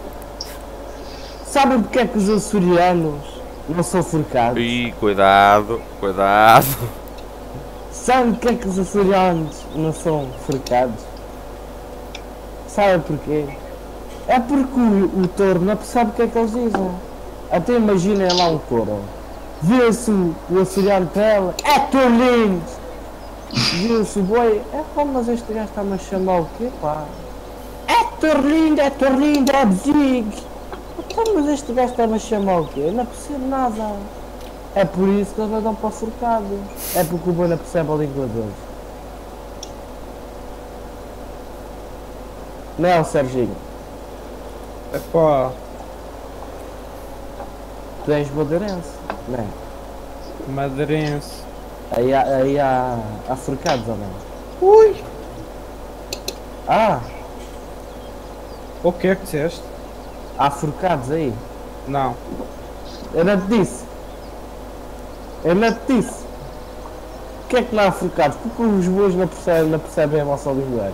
Sabem porque é que os açorianos não são forcados? Ih, cuidado, cuidado. Sabem porque é que os açorianos não são forcados? Sabem porquê? É porque o, o touro não percebe o que é que eles dizem. Até imaginem lá um touro. Vê-se o, o açoriano para ela, é tão lindo! Viu-se o boi, é pá, mas este gajo está-me a chamar o quê, pá? É tão lindo, é tão lindo, é bzig! Então, mas este gajo está-me a chamar o quê? Eu não percebo nada. É por isso que eles andam para forcado. É porque o boi não percebe a língua deles. Não é, Serginho? Epá, Tu és madeirense, não é? madeirense. Aí há, aí há, há forcados ou não? Ui! Ah, O que é que disseste? há forcados aí. Não. Eu não te disse. Eu não te disse. O que é que não há forcados? Porque os bois não percebem, não percebem a vossa linguagem.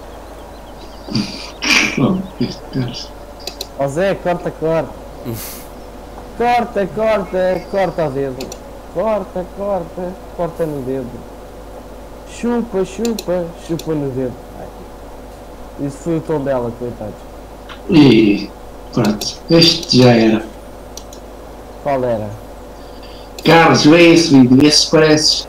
Oh, este gajo. Ó Zé, corta, corta. Corta, corta, corta o dedo. Corta, corta, corta no dedo. Chupa, chupa, chupa no dedo. Ai, isso foi o tom dela, coitados. E pronto, este já era. Qual era? Carlos, vê esse vídeo, vê se pareces.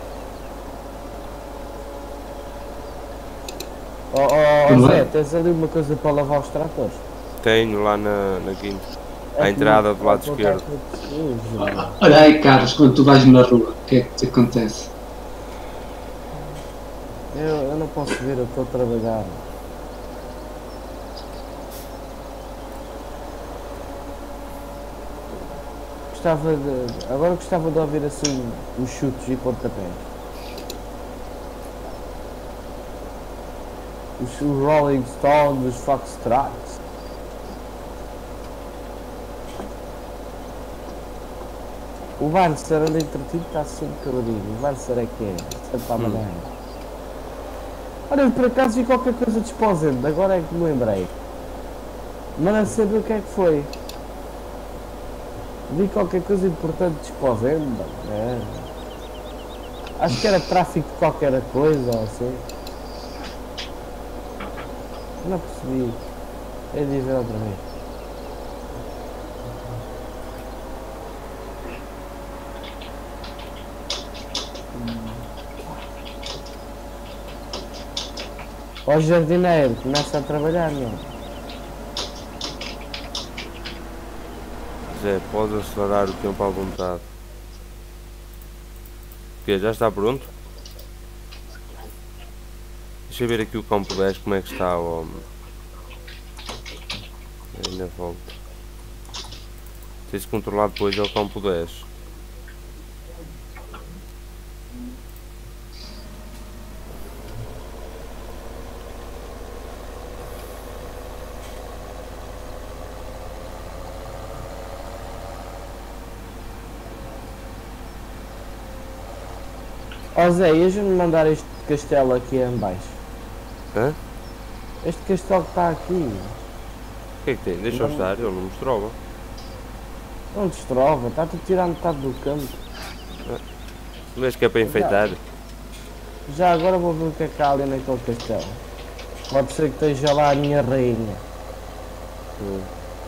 Ó oh, Tudo oh, Zé, bem? tens ali uma coisa para lavar os tratores? Tenho lá na, na quinta. É À que entrada não- do lado não esquerdo. tá muito sujo. Olha aí, Carlos, quando tu vais na rua, o que é que te acontece? Eu, eu não posso ver, eu estou a trabalhar. Gostava de. Agora gostava de ouvir assim os chutes e pontapés. Os os Rolling Stones, os Foxtrots. O Vancer anda entretido, está sempre caladinho. O Vancer é que é, sempre para a maneira. Olha, por acaso vi qualquer coisa de Esposende, agora é que me lembrei. Mas não sei bem o que é que foi. Vi qualquer coisa importante de Esposende. É. Acho que era tráfico de qualquer coisa ou assim. Não percebi. É dizer outra vez. Ó jardineiro, começa a trabalhar, meu. Zé, podes acelerar o tempo à vontade. O quê? Já está pronto? Deixa eu ver aqui o campo dez, como é que está o... Ainda volta. Tens de controlar depois ao campo dez. Ó Zé, ias-me mandar este castelo aqui em baixo? Hã? Este castelo que está aqui. O que é que tem? Deixa-o estar, ele não mostrava. Não destrova, está-te a tirar metade do campo. Vês que é para enfeitar? Já agora vou ver o que é que há ali naquele castelo. Pode ser que esteja lá a minha rainha. Hum.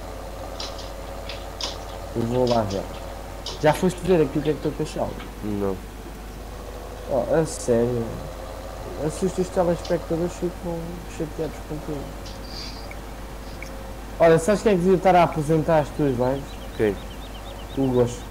Eu vou lá ver. Já foste ver aqui o que é que estou castelo? Não. Oh, a sério. Assusta os telespectadores, ficam chateados contigo. Olha, sabes quem é que devia estar a apresentar as tuas lives? Quem? O Gosto.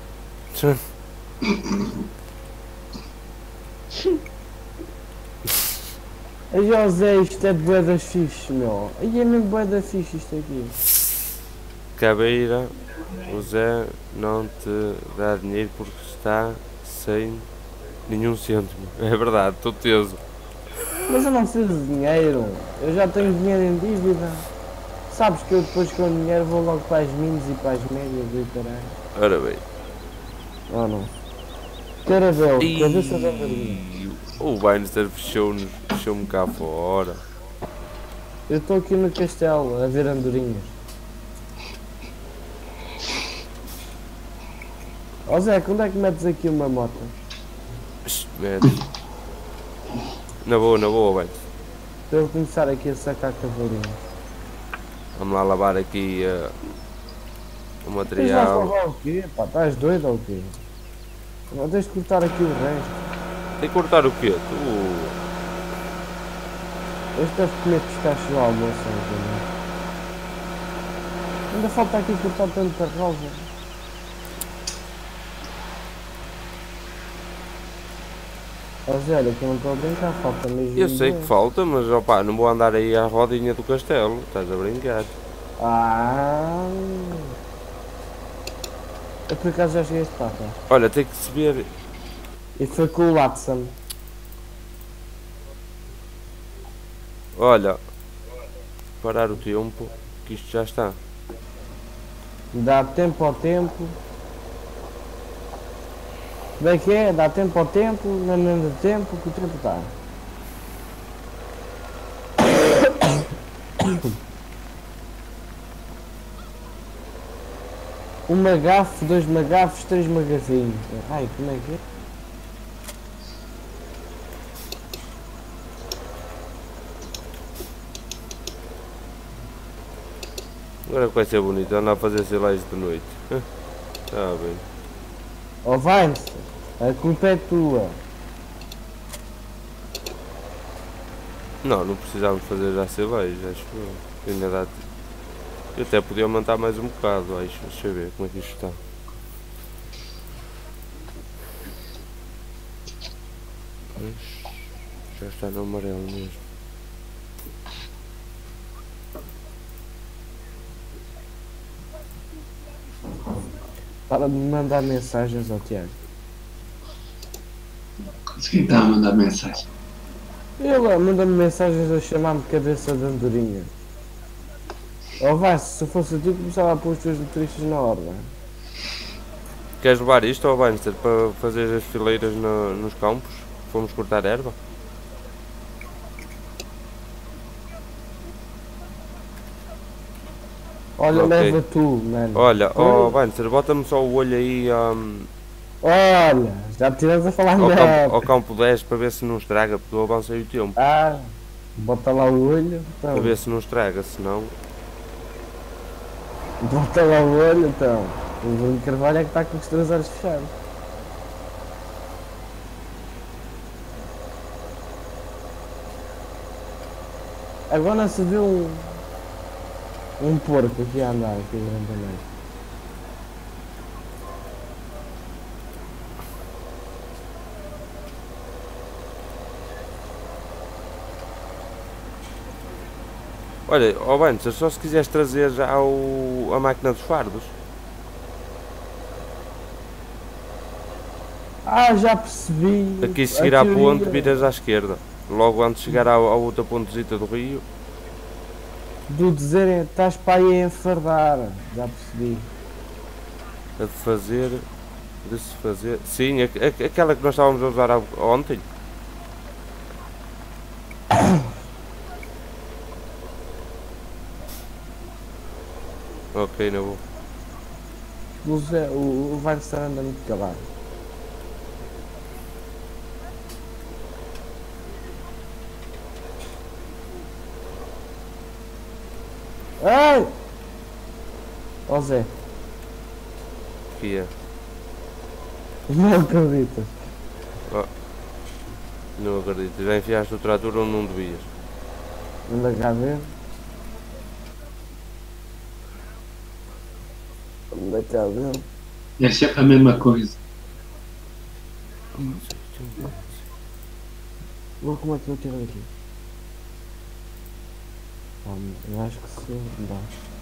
Aí José, isto é bué da fixe, meu. Aí é mesmo bué da fixe isto aqui. Cabeira, o Zé não te dá dinheiro porque está sem nenhum cêntimo. É verdade, estou teso. Mas eu não preciso de dinheiro. Eu já tenho dinheiro em dívida. Sabes que eu depois com o dinheiro vou logo para as minis e para as médias e caralho. Ora bem. Oh não. Carabel, Ih, cabeça da verdinha. o Bainster fechou-nos, fechou-me cá fora. Eu estou aqui no castelo a ver andorinhas. Ó oh, Zé, quando é que metes aqui uma moto? Mete. Na boa, na boa, Bainster. Para eu começar aqui a sacar cavalinhos. Vamos lá lavar aqui uh, o Tens lá material. lavar o quê? Pá, estás doido ou o quê? Não tens de cortar aqui o resto. Tem que cortar o quê? Tu... Este deve comer pistaches no almoço, não. Ainda falta aqui cortar tanta rosa. Mas olha que eu não estou a brincar, falta mesmo. Eu sei que falta, mas opá, não vou andar aí à rodinha do castelo, estás a brincar. Ah. Eu por acaso já cheguei a este papo. Olha, tem que se ver. E foi com o Watson. Olha, parar o tempo, que isto já está. Dá tempo ao tempo. Como é que é? Dá tempo ao tempo, não anda tempo, que o tempo está. Um magafo, dois magafos, três magazinhos. Ai, como é que é? Agora que vai ser bonito, andar a fazer silais de noite. Está bem. Ó oh, vai-se, a culpa é tua. Não, não precisávamos fazer já silais, acho que ainda dá. Eu até podia aumentar mais um bocado, acho. Deixa eu ver como é que isto está. Pois, já está no amarelo mesmo. Para de me mandar mensagens ao Tiago. Quem está a mandar mensagem? Ele manda-me mensagens a chamar-me cabeça de andorinha. Ó oh, vai, se fosse a ti começava a pôr os teus motoristas na ordem. Queres levar isto ao Bannister para fazer as fileiras no, nos campos? Fomos cortar erva? Olha, Ok. leva tu, mano. Olha, ó Oi. Bannister, bota-me só o olho aí um, Olha, já te tivemos a falar ao, merda. campo, ao campo dez para ver se não estraga, porque eu avancei o tempo. Ah, bota lá o olho. Então. Para ver se não estraga, senão. Bota lá o olho, então. O Bruno Carvalho é que está com os três olhos fechados. Agora se viu um, um porco aqui a andar aqui durante a noite. Olha, ó Bannister, só se quiseres trazer já o, a máquina dos fardos. Ah, já percebi. Aqui se A seguir à teoria. ponte, viras à esquerda. Logo antes de chegar à, à outra pontezita do rio. Do dizer, estás para aí a enfardar. Já percebi. A de fazer De se fazer. Sim, a- a- aquela que nós estávamos a usar há- ontem. Ok, não vou. O Zé, o, o vai estar andando muito calado. Ai! Ó Zé, Que é? não acreditas. Não acredito. Já enfiaste o trator onde não devias. Anda cá ver. Anda cá ver. É sempre a mesma coisa. Vou como é que eu tiro daqui? Ah, eu acho que sim, dá.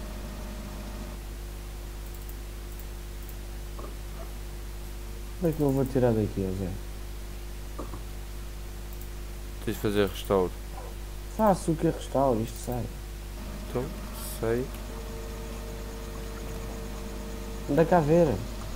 Como é que eu vou tirar daqui, ó Zé? Tens de fazer restauro. Faço o que é restauro, isto sai. Então, sei. Anda cá ver.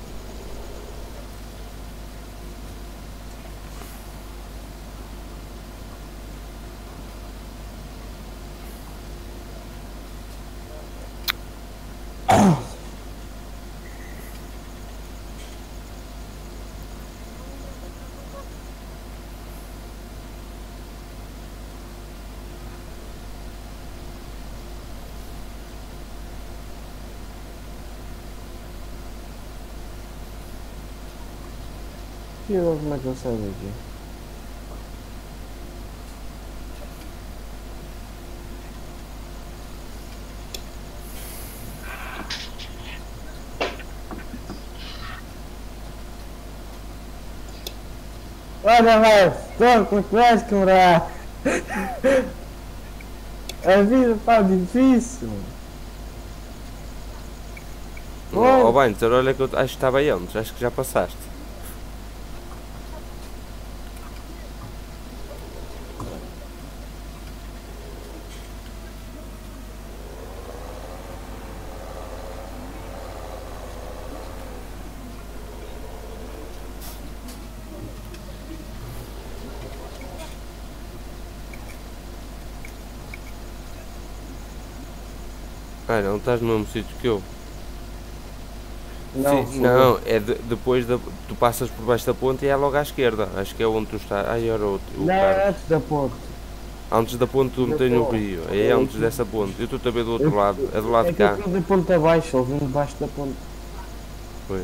E agora como é que eu saio daqui? Olha, vai, estou com o que vais quebrar. A vida está difícil. Oi. Oh, bem, então olha que eu acho que estava aí antes. Acho que já passaste. Ah, não estás no mesmo sítio que eu. Não, Sim, não, é de- depois da, tu passas por baixo da ponte e é logo à esquerda. Acho que é onde tu estás. Ai, era o, o não, carro. antes da ponte. Antes da ponte tu Eu metes no tô- rio. É antes dessa ponte. Eu estou a ver do outro lado. É do lado É de que eu cá. estou de ponta abaixo, eu vim debaixo da ponte. Foi.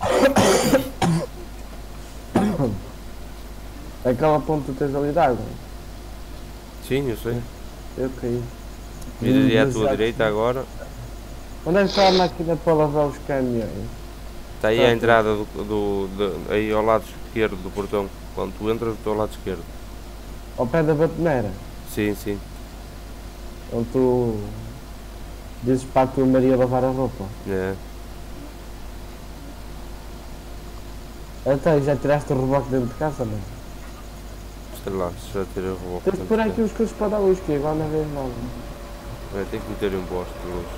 Aquela ponte que tu tens ali de água. Sim, eu sei. Eu caí. Vira ali à Mas tua já- direita agora. Onde é que está a máquina para lavar os caminhões? Está aí Tá, a entrada do, do, do- aí ao lado esquerdo do portão. Quando tu entras, do teu lado esquerdo. Ao pé da batoneira. Sim, sim. Onde tu dizes para a tua Maria lavar a roupa. É. Até já tiraste o reboque dentro de casa, não? Sei lá, se já ter a reboque. Tens de pôr aqui os coisas para dar luz, que agora não vês nada. É, tem que meter um poste de luz.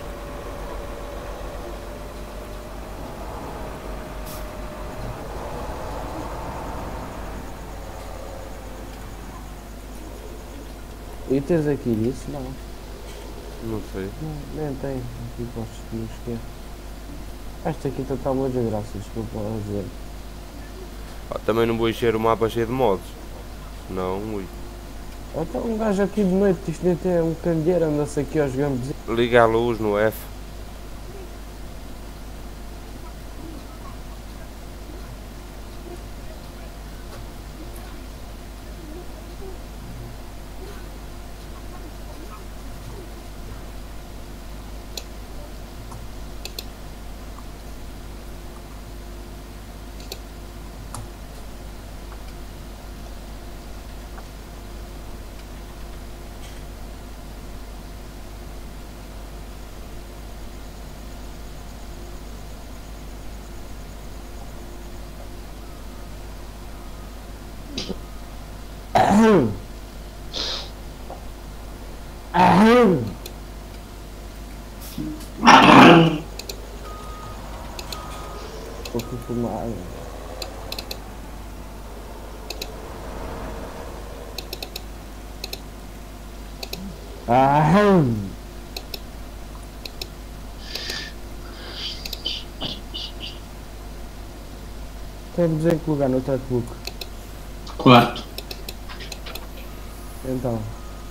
E tens aqui isso? Não. Não sei. Não, nem tem. Aqui postos de luz que é. Esta aqui está uma desgraça, desculpa lá dizer. Ah, também não vou encher o mapa cheio de modos. Não, ui. Então um gajo aqui de noite, isto nem tem um candeeiro, anda-se aqui aos gambos. Liga a luz no F. Aham. Aham. Estou aqui por uma água. Ah! Estamos em que lugar no trackbook? Quarto. Então,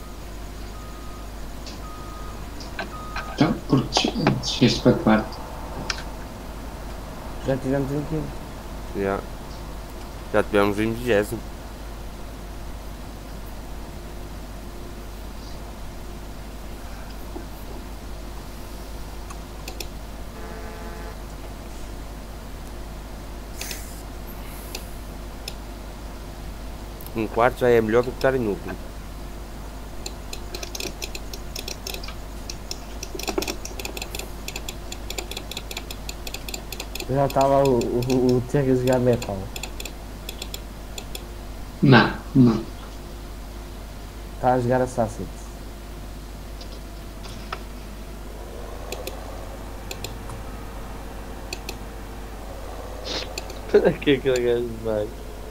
Então, porque desceste para quarto. já tivemos em quinto. Já. Já tivemos em vigésimo. Um quarto já é melhor do que estar em último. Já está lá o, o, o Tiago a jogar metal. Não, não. Está a jogar Assassin's. Para que aquele gajo vai?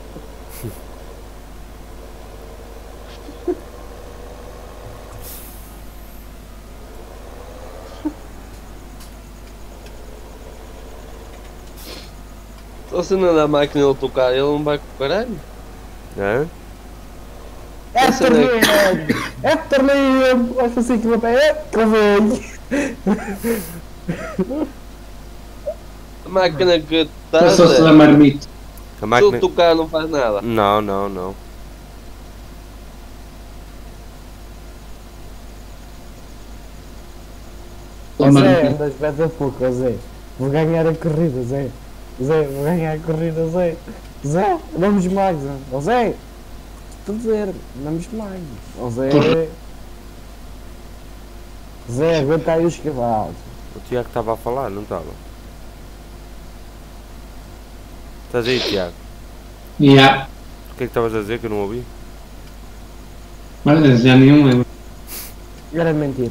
Só se não dá a máquina ele tocar, ele não vai com o caralho. Hã? É Essa torneio! É torneio! Vai fazer aquilo a pé. É torneio! A máquina que está, Passou-se da se marmita. A máquina... ele tocar não faz nada. Não, não, não. Da Zé, marmita. andas bem da pouco, Zé. Vou ganhar a corrida, Zé. Zé, vou ganhar a corrida, Zé. Zé, vamos mais, Zé. Ó Zé, estou a dizer, vamos mais. Ó Zé. Porra. Zé, aguenta aí os cavalos. O Tiago estava a falar, não estava? Estás aí, Tiago? Yeah. O que é que estavas a dizer que eu não ouvi? Mas já nenhum lembro. Era mentira.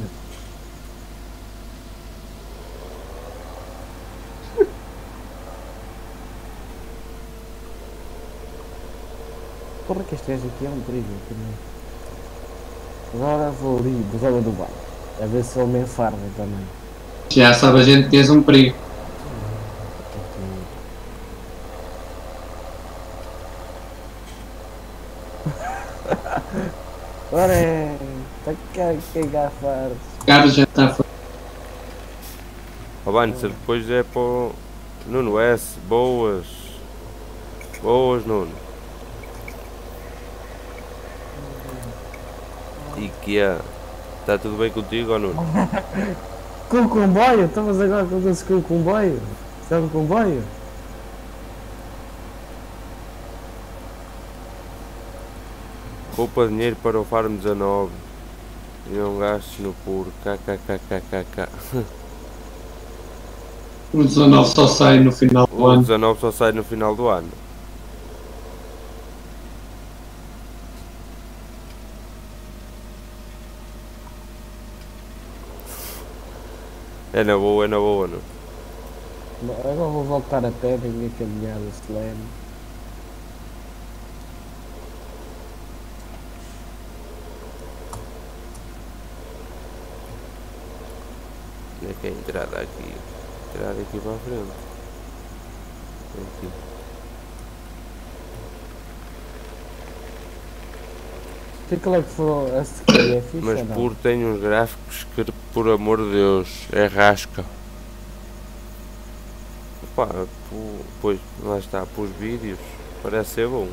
Porra que este gajo aqui é um perigo também. Agora vou ali, besola do bairro. A ver se ele me enfarda também. Já sabe a gente que és um perigo. Ora é. Está cá que gafar. O cara já está a fazer. Ó Banzer, depois é para o Nuno S. Boas. Boas, Nuno. E que é? Está tudo bem contigo ou Nuno? Com o comboio? Estavas agora com o comboio? Sabe o comboio? Poupa dinheiro para o Farm dezanove. E não gastes no puro. Kkkkk. O dezanove só sai no final do O ano. dezanove só sai no final do ano. É na boa, é na boa, não? Agora vou voltar a pé, tenho a caminhada solene. É que é a entrada aqui. Entrada aqui para a frente. Aqui. Que qual é que foi a seguir? É fixe Mas ou não? por tem uns gráficos que, por amor de Deus, é rasca. Pá, pô, pois, lá está, pelos vídeos, parece ser bom.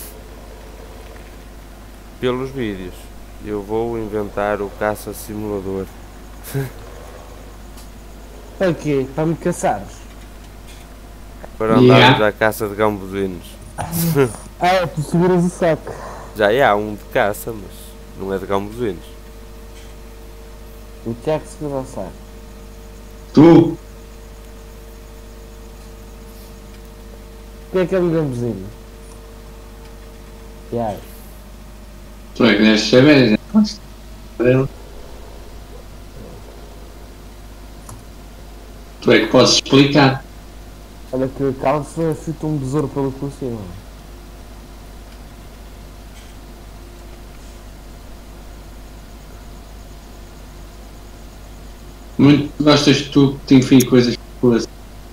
Pelos vídeos, eu vou inventar o caça simulador. Para quê? Para me caçares? Para andarmos Yeah. à caça de gambuzinos. Ah, tu seguras o saco. Já há um de caça, mas não é de gambuzinos. O Tiago segura o saco. Tu? O que é que é um gambuzinho? Tiago. Tu é que deves saber. Já. Tu é que podes explicar. Olha que Carlos foi feito um besouro pelo por cima. Muito gostas de tu que te enfie coisas boas.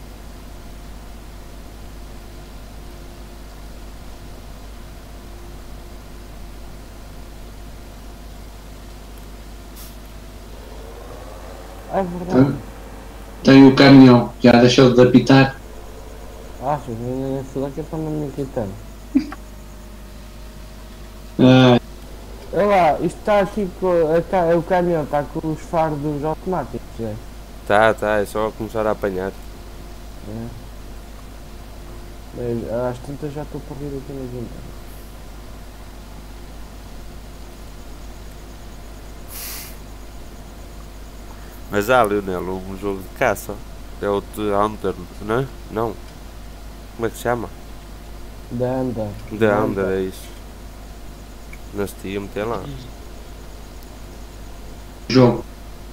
Ah, é verdade. Tem o caminhão, já deixou de apitar. Achas? Nem sei lá que é para não me irritar. Ah, Olha lá, isto está aqui com. a ca- O caminhão está com os faros dos automáticos, é? Tá, tá, é só começar a apanhar. É. Mas às tantas já estou perdido aqui na junta. Mas há, Leonel, um jogo de caça. É o The Hunter, não é? Não. Como é que se chama? Da anda. The Hunter, é isso. Na Steam tem lá. jogo.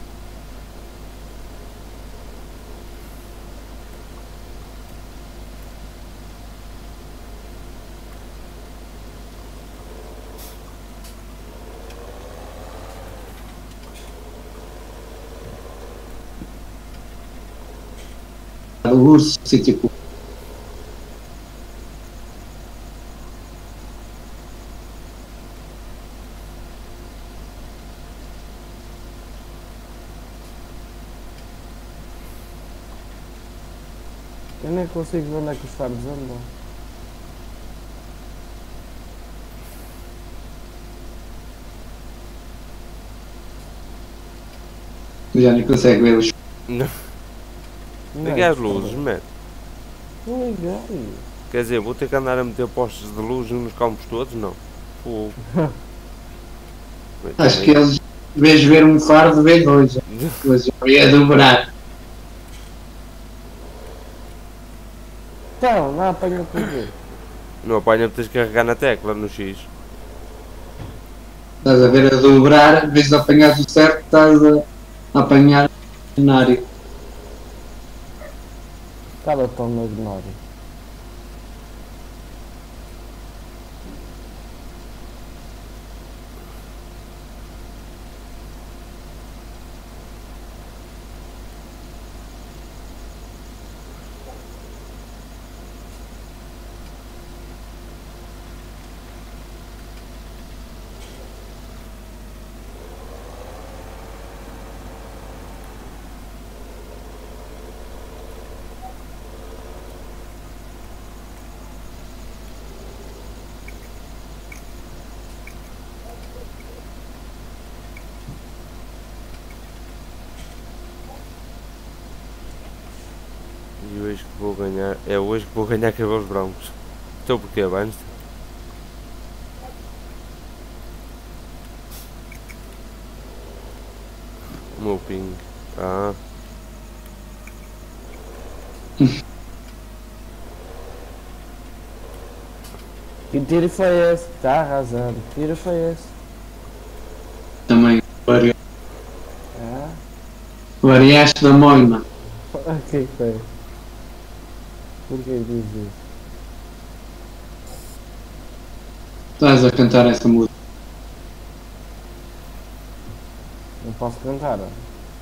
O urso, assim, tipo. Eu nem consigo ver onde é que os faros andam. Já nem consegue vê-los. Não. Não Liga é as que luzes, faros. man. Não liguei. Quer dizer, vou ter que andar a meter postes de luz nos campos todos? Não. Fogo. Acho que eles, em vez de ver um faro, vê dois. Depois eu ia dobrar. Então, não apanha por ver. Não apanha, tens que carregar na tecla, no X. Estás a ver a dobrar, em vez de apanhar o certo, estás a apanhar na área. Cada tão no ignório. E hoje que vou ganhar. É hoje que vou ganhar cabelos brancos. Então porquê, Vans? O meu ping. Ah. Que tiro foi esse? Está arrasando. Que tiro foi esse? Também vari- Ah? variaste da moina. O que foi? Por que diz isso? Estás a cantar essa música. Não posso cantar. ó.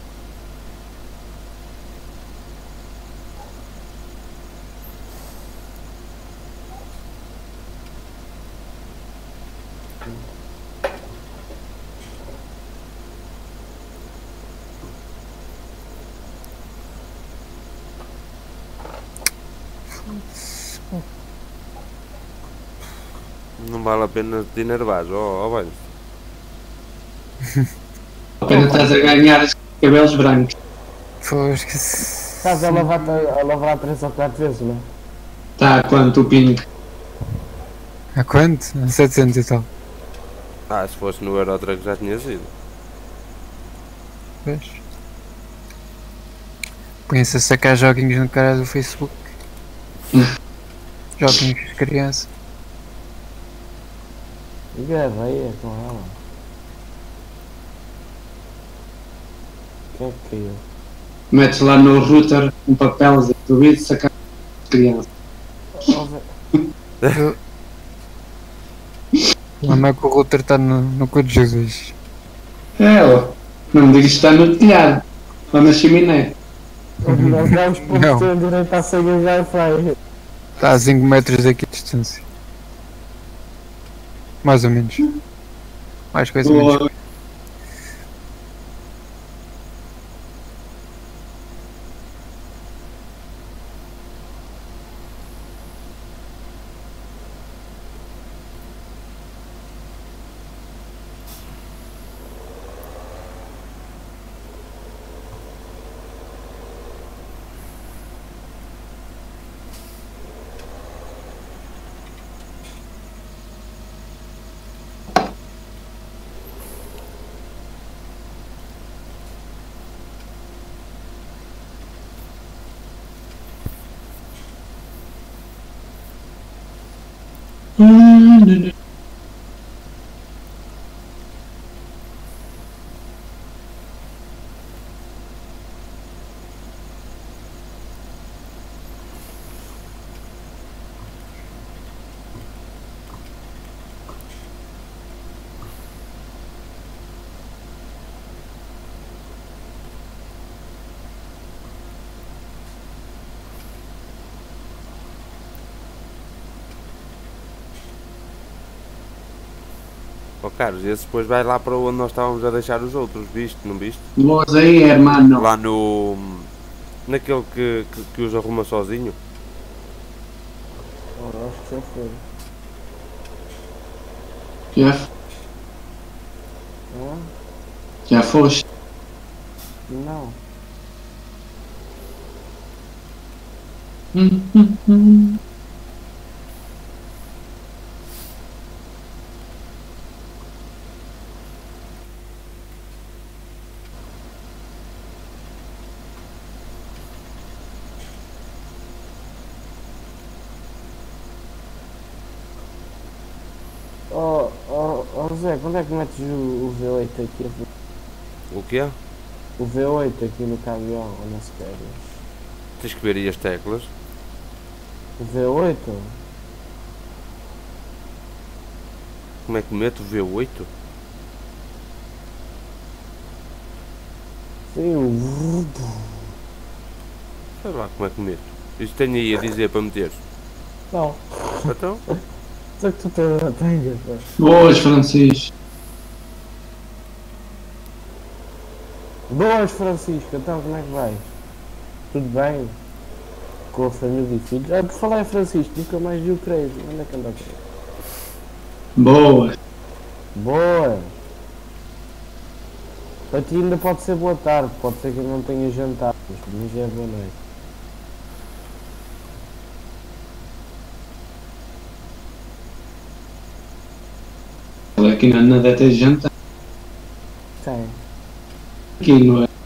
Não vale a pena te enervares, ó, ó, Vans. Apenas estás a ganhar os cabelos brancos. Pois que. Estás a lavar, a lavar três ou quatro vezes, não é? Está a quanto o ping? A quanto? A setecentos e tal. Ah, se fosse no Euro Truck já tinha sido. Pois. Põe-se a sacar joguinhos no cara do Facebook. Joguinhos de criança. E guerreia com ela. Quem é que caiu? Metes lá no router um papel do vídeo, sacar criança. Ó, Zé, Não é que o router está no, no cu de Jesus. É, ó. Não me digas que está no telhado. Ou na chaminé. nós damos por Não. ter direito à senha de Wi-Fi. Está a cinco metros daqui de distância. Mais ou menos. Mais coisa menos. Boa. Ó Carlos, esse depois vai lá para onde nós estávamos a deixar os outros, viste, não viste? Vos aí, hermano. Lá no... naquele que, que, que os arruma sozinho. Ora, acho que já foi. Já, Hã? já foste. Não. Hum, hum, hum. Ó, ó, ó Zé, quando é que metes o, o V oito aqui? O quê? O V oito aqui no caminhão ou nas férias? Tens que ver aí as teclas. O V oito? Como é que meto o V oito? Sim, o... Sei lá como é que meto. Isto tenho aí a dizer para meter. Não, Então, só que tu tens a tanga, pá. Boas, Francisco. Boas, Francisco, então como é que vais? Tudo bem? Com a família e filhos? Ah, por falar em Francisco, nunca mais vi o Crazy. Onde é que anda o Crazy? Boas. Boa! Para ti ainda pode ser boa tarde, pode ser que eu não tenha jantado, mas para mim já é boa noite. Ele aqui não anda até jantar. Tem. Aqui não é.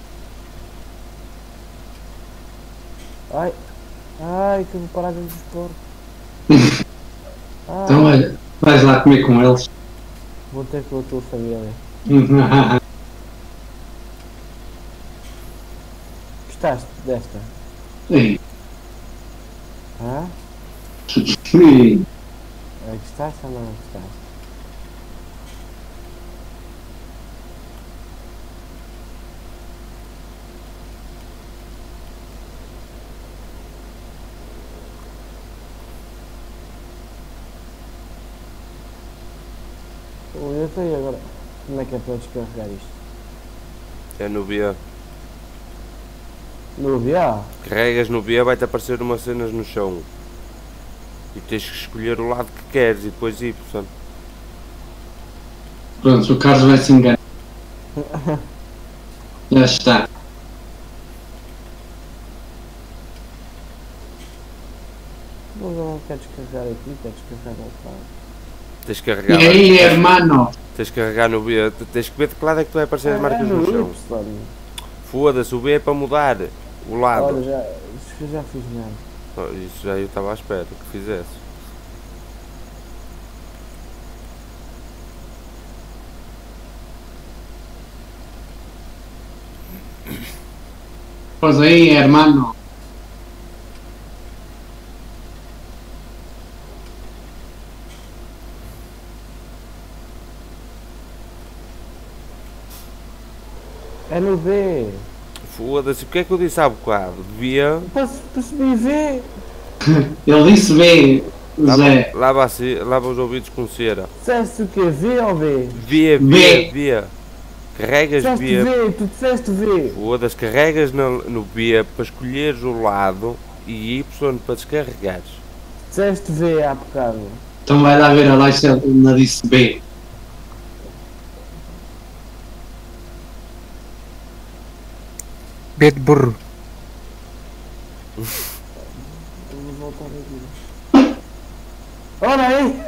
Ai, ai, que eu vou parar de desporto. Ai, Então olha, vais lá comer com eles. vou ter com a tua família. Gostaste desta? Ei, Hã? sim. É, gostaste ou não gostaste? Oh, eu sei agora. Como é que é para descarregar isto? é no B. No V A? Carregas no B, vai-te aparecer umas cenas no chão. E tens que escolher o lado que queres e depois ir, portanto. Pronto, o Carlos vai se enganar. Já está. Mas eu não quero descarregar aqui, quero descarregar ao lado. Tens que E carregar. aí, hermano? Tens que carregar no B. Tens que ver de que lado é que tu vai aparecer as marcas é no chão. Y. Foda-se, o B é para mudar o lado. Olha, já, isso já fiz merda. Oh, isso já eu estava à espera que fizesse. Pois aí, hermano. É no B. Foda-se, o que é que eu disse há bocado? Via. Posso perceber V. Ele disse bem, Lava, Zé. lava, a ce- lava os ouvidos com cera. Disseste o quê? V ou B? Via, B. via, via. Carregas Disseste via. V, tu disseste V. Foda-se, carregas no, no via para escolheres o lado e Y para descarregares. Disseste V há bocado. Então vai lá ver abaixo, ele não disse B. B de burro. Vamos voltar aqui. Ora aí!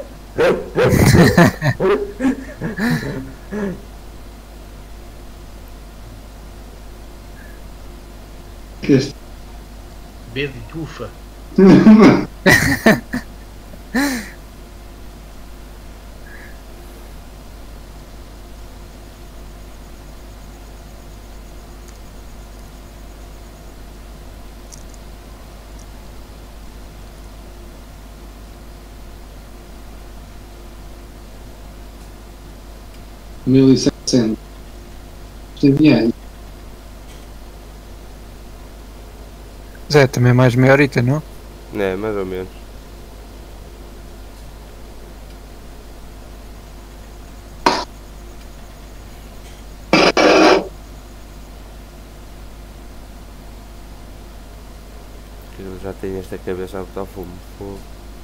Que este- B de tufa. mil e setecentos. Tem dinheiro. Zé, também é mais meia horita, não? É, mais ou menos. Eu já tenho esta cabeça a botar fumo. Fogo.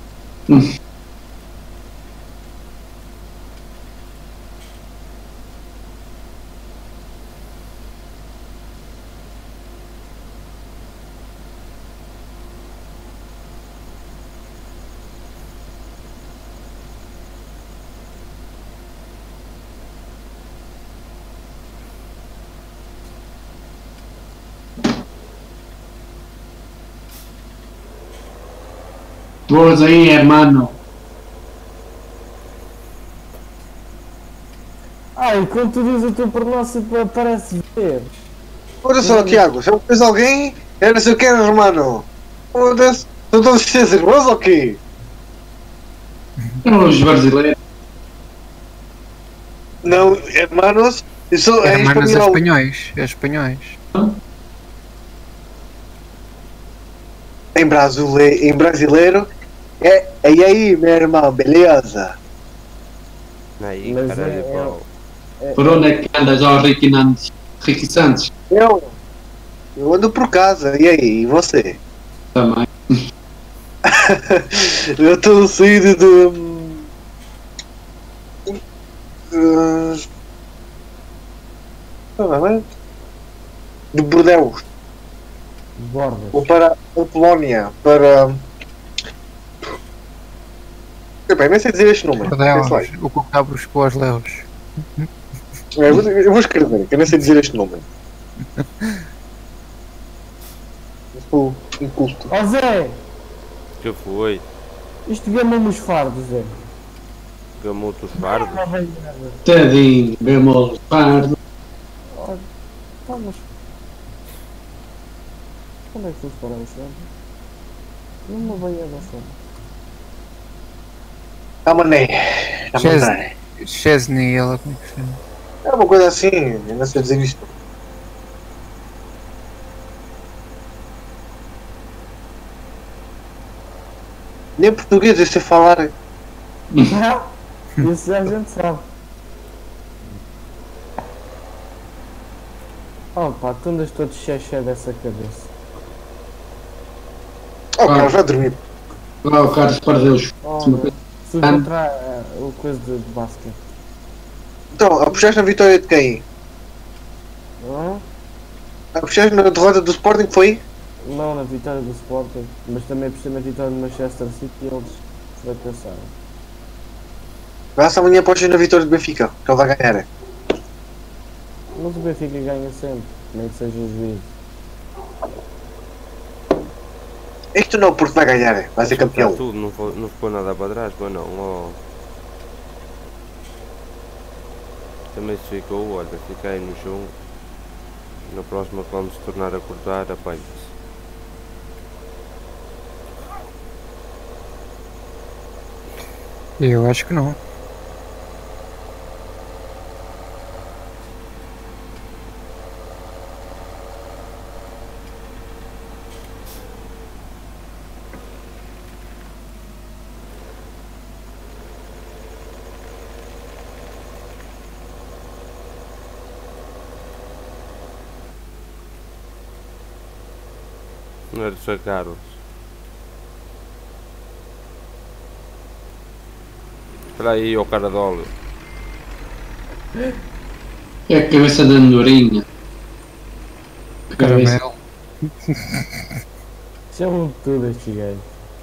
Boas aí, hermano. Ai, quando tu dizes o teu pronúncio parece ver. Olha só, Tiago, se eu fiz alguém, é não sei o que, hermano. Foda-se, tu todos vocês irmãos ou quê? Os brasileiros. Não, hermanos, isso é Hermanos é espanhol. espanhóis. É espanhóis. Em brasileiro, em brasileiro é, e aí, meu irmão, beleza? Aí, Mas caralho, é- pau. Por onde é que andas, ó Ricky Nantes? Ricky Santos? Eu, eu ando por casa, e aí, e você? Também. Eu estou saindo do. Uh, de Bordeaux. Bordas. Ou para a Polónia, para. Eu bem, nem sei dizer este número. Pense lá. Deus, o que cabros com os leos. Eu vou, eu vou escrever, que eu nem sei dizer este número. Eu sou inculto. Ó Zé, Que foi? isto gama-me os fardos, Zé. Gamoto os fardos? Não vai nada. Tadinho, bemol, pardo. Olha, vamos. Onde é que fomos parar o chão? Numa baía da fome. Ah, mané. Ah, Chesney. mané. Chesney, ela como é que se chama? É uma coisa assim, eu não sei dizer isto. Nem português eu sei falar. Isso já a gente sabe. Oh pá, tu andas todo cheio dessa cabeça. Oh, cara, já dormi. Lá o Carlos Pardeus. Olha, se encontrar uh, o coisa de, de basquete. Então, apostaste na vitória de quem? Não? Apostaste na derrota do Sporting, foi? Não na vitória do Sporting, mas também apostei na vitória do Manchester City e eles fracassaram. Mas amanhã apostas na vitória do Benfica, que ele vai ganhar. Mas o Benfica ganha sempre, nem que seja o juízo. Isto não, porque vai ganhar, vai ser Está campeão. tudo, não, fo- não ficou nada para trás, mas não. Oh. Também se ficou, olha, fica aí no chão. Na próxima que vamos tornar a cortar, apanha-se. Eu acho que não. Não era só Carlos. Espera aí, ó cara de óleo. É a cabeça da andorinha. Cabeça. Caramelo. Chamam-me tudo estes gajos.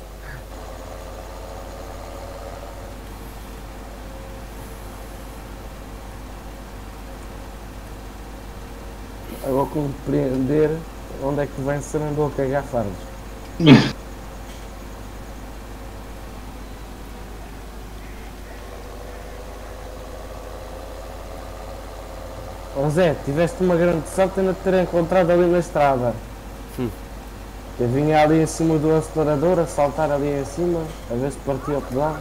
Agora compreender onde é que vem ser andou a cagar fardos. Ó Zé, tiveste uma grande sorte ainda de ter encontrado ali na estrada. Hum. Eu vinha ali em cima do acelerador, a saltar ali em cima, a ver se partia o pedal.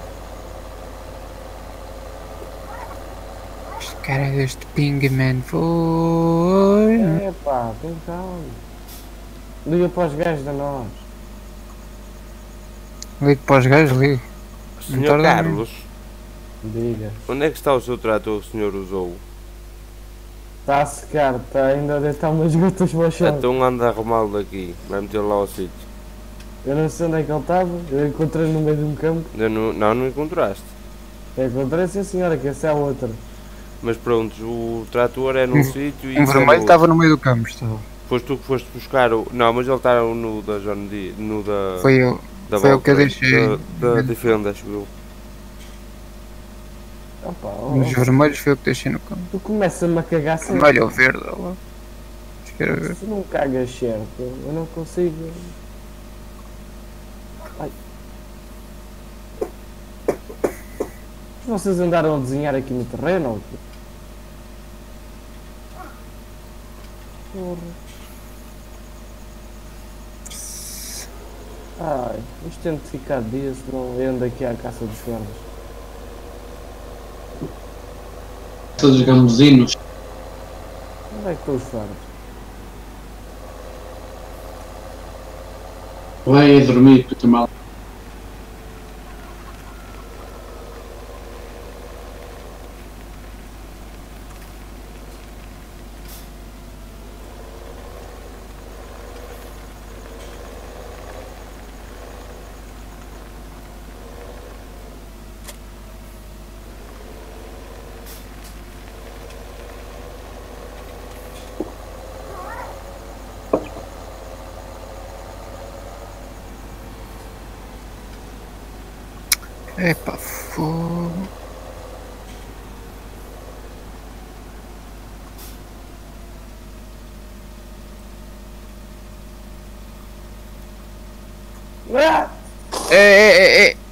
Este cara deste pingman foi. É pá, tem calma. Liga para os gajos da nós. Ligo para os gajos, ligo. senhor tarda Carlos, Diga. onde é que está o seu trator que o senhor usou? Está a secar, está ainda a deitar umas gotas para o chão. Então anda a arrumá-lo daqui, vai metê-lo lá ao sítio. Eu não sei onde é que ele estava, eu encontrei no meio de um campo. Ainda não, não, não encontraste. Eu encontrei sim senhora, que essa é a outra. Mas pronto, o trator é num Um- sítio e Um isso é vermelho no outro. estava no meio do campo, estava. Foste tu que foste buscar o. Não, mas ele está no da John D. No da. Foi eu. da foi eu que eu volta, deixei. Da, da Defenda, acho eu. Opa, Nos oh, vermelhos foi eu que deixei no campo. tu começa-me a cagar sempre. Vermelho ou verde, olha lá. Acho que era verde. Se não cagas certo, eu não consigo. Ai. Vocês andaram a desenhar aqui no terreno ou quê? Porra. Ai, isto tem de ficar dias, senão eu ando aqui à caça dos fardos. Todos os gamuzinos. Onde é que estão os fardos? Vai dormir, puta mal. Epa, fogo. Ah! É, é, é, é.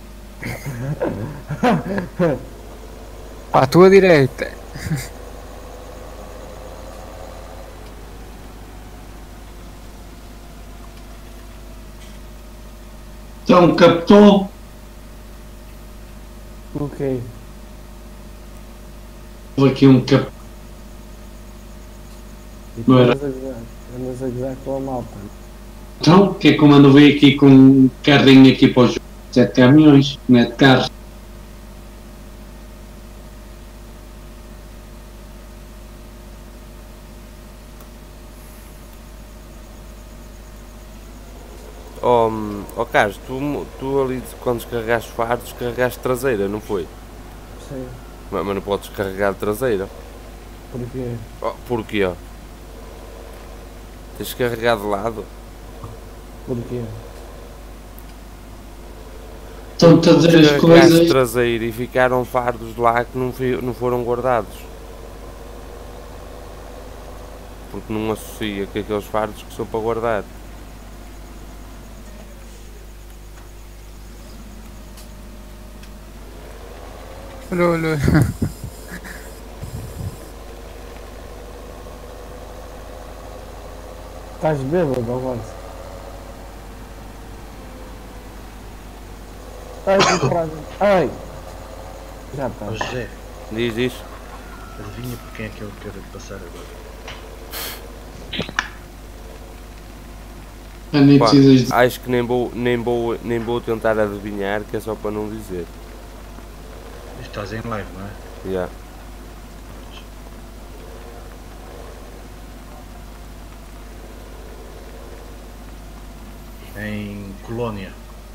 Para a tua direita. Então captou. Ok. Houve aqui um cap. E tu Não era. andas a gozar, andas a gozar com a malta. Então, que é como ando veio aqui com um carrinho aqui para os sete caminhões, não é de carros. Oh, hum, oh Carlos, tu, tu ali quando descarregaste fardos, descarregaste traseira, não foi? Sim. Mas, mas não podes descarregar de traseira. Porquê? Oh, porquê? Tens de carregar de lado. Porquê? Estão-te a dizer as Descarregaste coisas. traseira e ficaram fardos lá que não, fi- não foram guardados. Porque não associa que aqueles fardos que são para guardar. Olha, olha, olha. Estás bêbado, Alonso? Ai, que praga. Ai! Já está. Ó José, Diz isso. adivinha por quem é que eu quero passar agora? Ah, nem Pá, precisas de. acho que nem vou, nem, vou, nem vou tentar adivinhar, que é só para não dizer. Estás em live, não é? Yeah. em Colónia.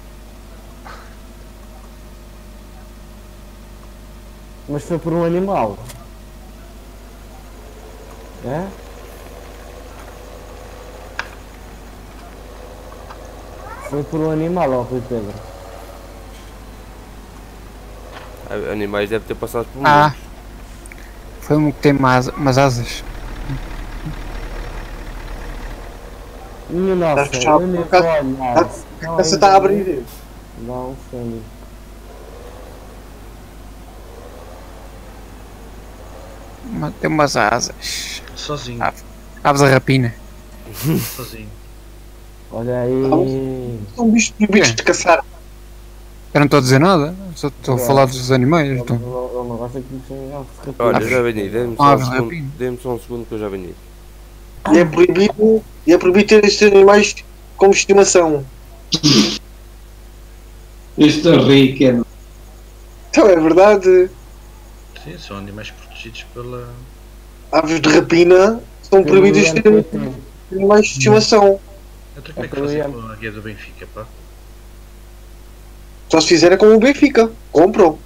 Mas foi por um animal. É? Foi por um animal, ó Rui Pedro. Ah, animais devem ter passado por Ah, muitos. foi um que tem umas, umas asas. Minha nossa, Está fechado, eu nem por acaso- vou olhar. Não, Você está a abrir. Não, Sandy. Uma- Tem umas asas. Sozinho, Ah. Aves a rapina. sozinho. Olha aí. São bichos proibidos de caçar. Eu não estou a dizer nada, só estou a falar dos animais. Ele Então. não ele não gosta que lhe aves de rapina. Olha, já venho aí, dê-me só, um Aves segundo- rapina. dê-me só um segundo que eu já venho aí. E é proibido, e é proibido ter estes animais como estimação. Este é rico, Então é verdade. Sim, são animais protegidos pela. Aves de rapina são proibidos de ter animais de estimação. Então como é que É fazem pelo com a guia do Benfica, pá? Só se fizerem como o Benfica. Compram.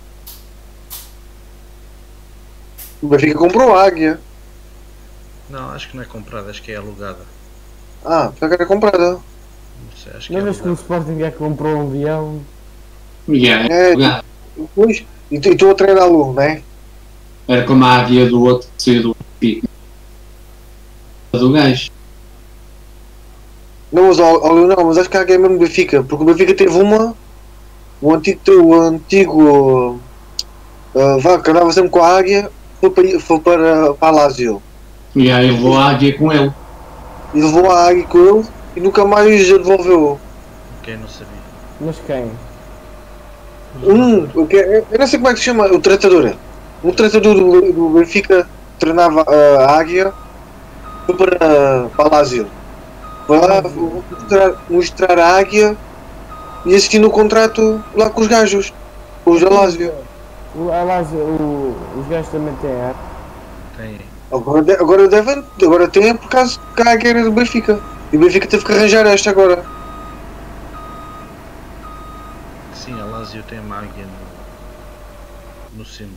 O Benfica comprou a águia. Não, acho que não é comprada, acho que é alugada. Ah, foi que era comprada. Não sei, acho que é Não vês que o alugada. Sporting é que comprou um avião? Yeah, É, é, Depois, e tu- e estou a treiná-lo, não é? era como a águia do outro que saiu do pico. Do gajo. Não, mas, ó, ó, não, mas acho que a águia é mesmo Benfica. Porque o Benfica teve uma. O antigo. O antigo uh, vá, que andava sempre com a águia. Foi para, foi para, para a Lazio. E aí levou a águia com ele. E levou a águia com ele. E nunca mais a devolveu. Quem não sabia? Mas quem? Um, o que é- eu não sei como é que se chama, o tratador. Um tratador do, do Benfica treinava a águia. Foi para, para a Lazio. Foi lá mostrar, mostrar a águia e assistindo o contrato lá com os gajos. Com os da Lazio. O, a Lazio, o, os gajos também têm ar. Tem. Agora, de- agora devem, agora tem por causa que a águia era do Benfica. E o Benfica teve que arranjar esta agora. Sim, a Lazio tem uma águia no, no símbolo.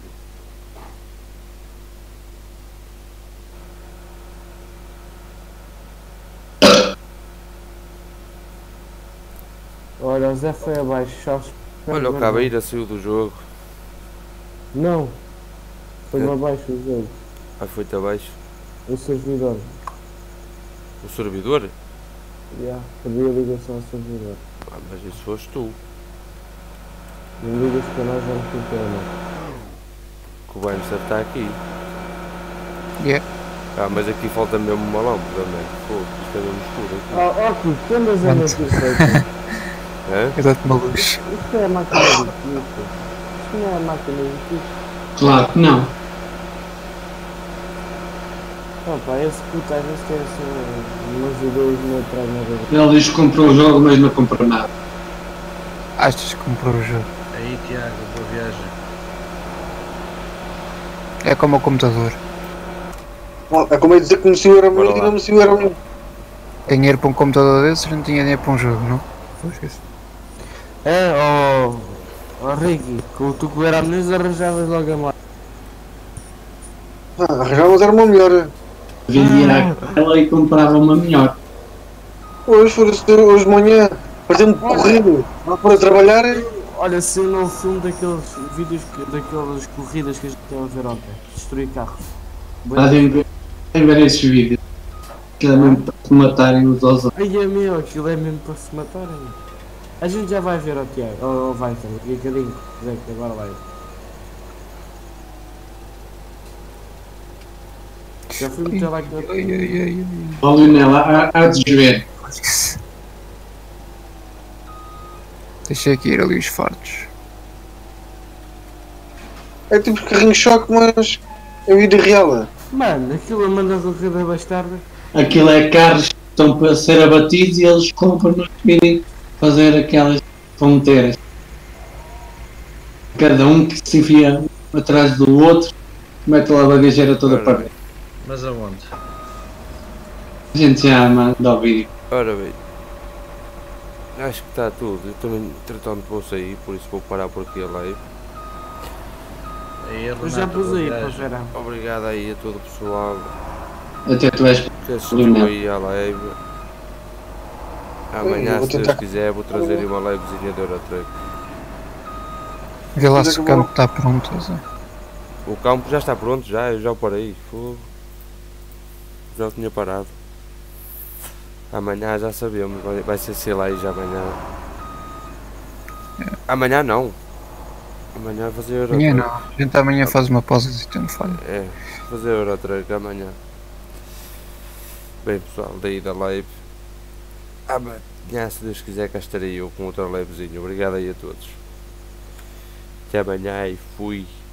Olha, o Zé foi abaixo. Só se- Olha, o Cabeira saiu do jogo. Não. Foi-me É. abaixo o jogo. Ah, foi-te abaixo. O servidor. O servidor? Já, perdi a ligação ao servidor. Ah, mas isso foste tu. Não liga os canais já não funciona. Que o Bannister está aqui. Yeah. Ah, mas aqui falta mesmo uma lâmpada, também. Pô, isto é mesmo escuro aqui. Oh, oh, tu, tu andas a mentir feito. Hã? Eu dou-te uma luz. Isto é a máquina de pico. Isto não é a máquina de pico. Claro que não. Não, pá, esse puto às vezes tem assim umas ideias meio treinador. Ele diz que comprou o jogo, mas não comprou nada. Achas que comprou o jogo? Aí, Tiago, boa viagem. É como o computador. É como é dizer que conheci o Bora Eramil e lá. não conheci o Eramil. Tem dinheiro para um computador desses, não tinha dinheiro para um jogo, não? Foi isso. É, ó. Oh, oh, Ricky, com tu que era a menina arranjavas logo a máquina. Ah, arranjávamos era uma melhor. Vendia aquela e comprava uma melhor. Hoje, foram-se hoje de manhã, fazendo corrido. Lá para trabalhar. Olha, se eu não filme daqueles vídeos, que- daquelas corridas que a gente tem a ver ontem. Destruir carros. Bem- Podem ver, podem ver esses vídeos. Que é mesmo para se matarem uns aos outros. Ai é meu, aquilo é mesmo para se matarem. A gente já vai ver, ó Tiago. Ou oh, vai também. E bocadinho, Zé, que agora vai. Já fui meter lá aqui. Ai, ai, ai, ai. Ó Lionel, há, há de ver. Deixei aqui ir ali os fartos. É tipo carrinho de choque, mas em vida real. Mano, aquilo manda a corrida bastarda. Aquilo é carros que estão para ser abatidos e eles compram no espírito fazer aquelas ponteiras. Cada um que se enfia um atrás do outro, mete lá a bagageira toda Ora para bem. dentro. Mas aonde? A gente já manda ao vídeo. Ora bem. Acho que está tudo. Eu também, entretanto, vou sair, por isso vou parar por aqui a live. Aí, Eu já Renato, pus aí boa para viagem. ver. Obrigado aí a todo o pessoal Até tu és. que assistiu aí à live. Amanhã, Eu vou se Deus tentar- quiser, vou trazer aí uma livezinha de Eurotruck. Vê lá Mas é se que o eu campo vou- está pronto. Zé. O campo já está pronto, já, eu já o parei. Fogo. Já o tinha parado. Amanhã já sabemos, vai, vai ser sei lá e já amanhã. Amanhã não. Amanhã vai fazer Eurotruck. Amanhã não. A gente amanhã faz uma pausa e tem falha. É, fazer Eurotruck amanhã. Bem pessoal, daí da live. Amanhã, se Deus quiser, cá estarei eu com outra livezinha. Obrigado aí a todos. Até amanhã e fui.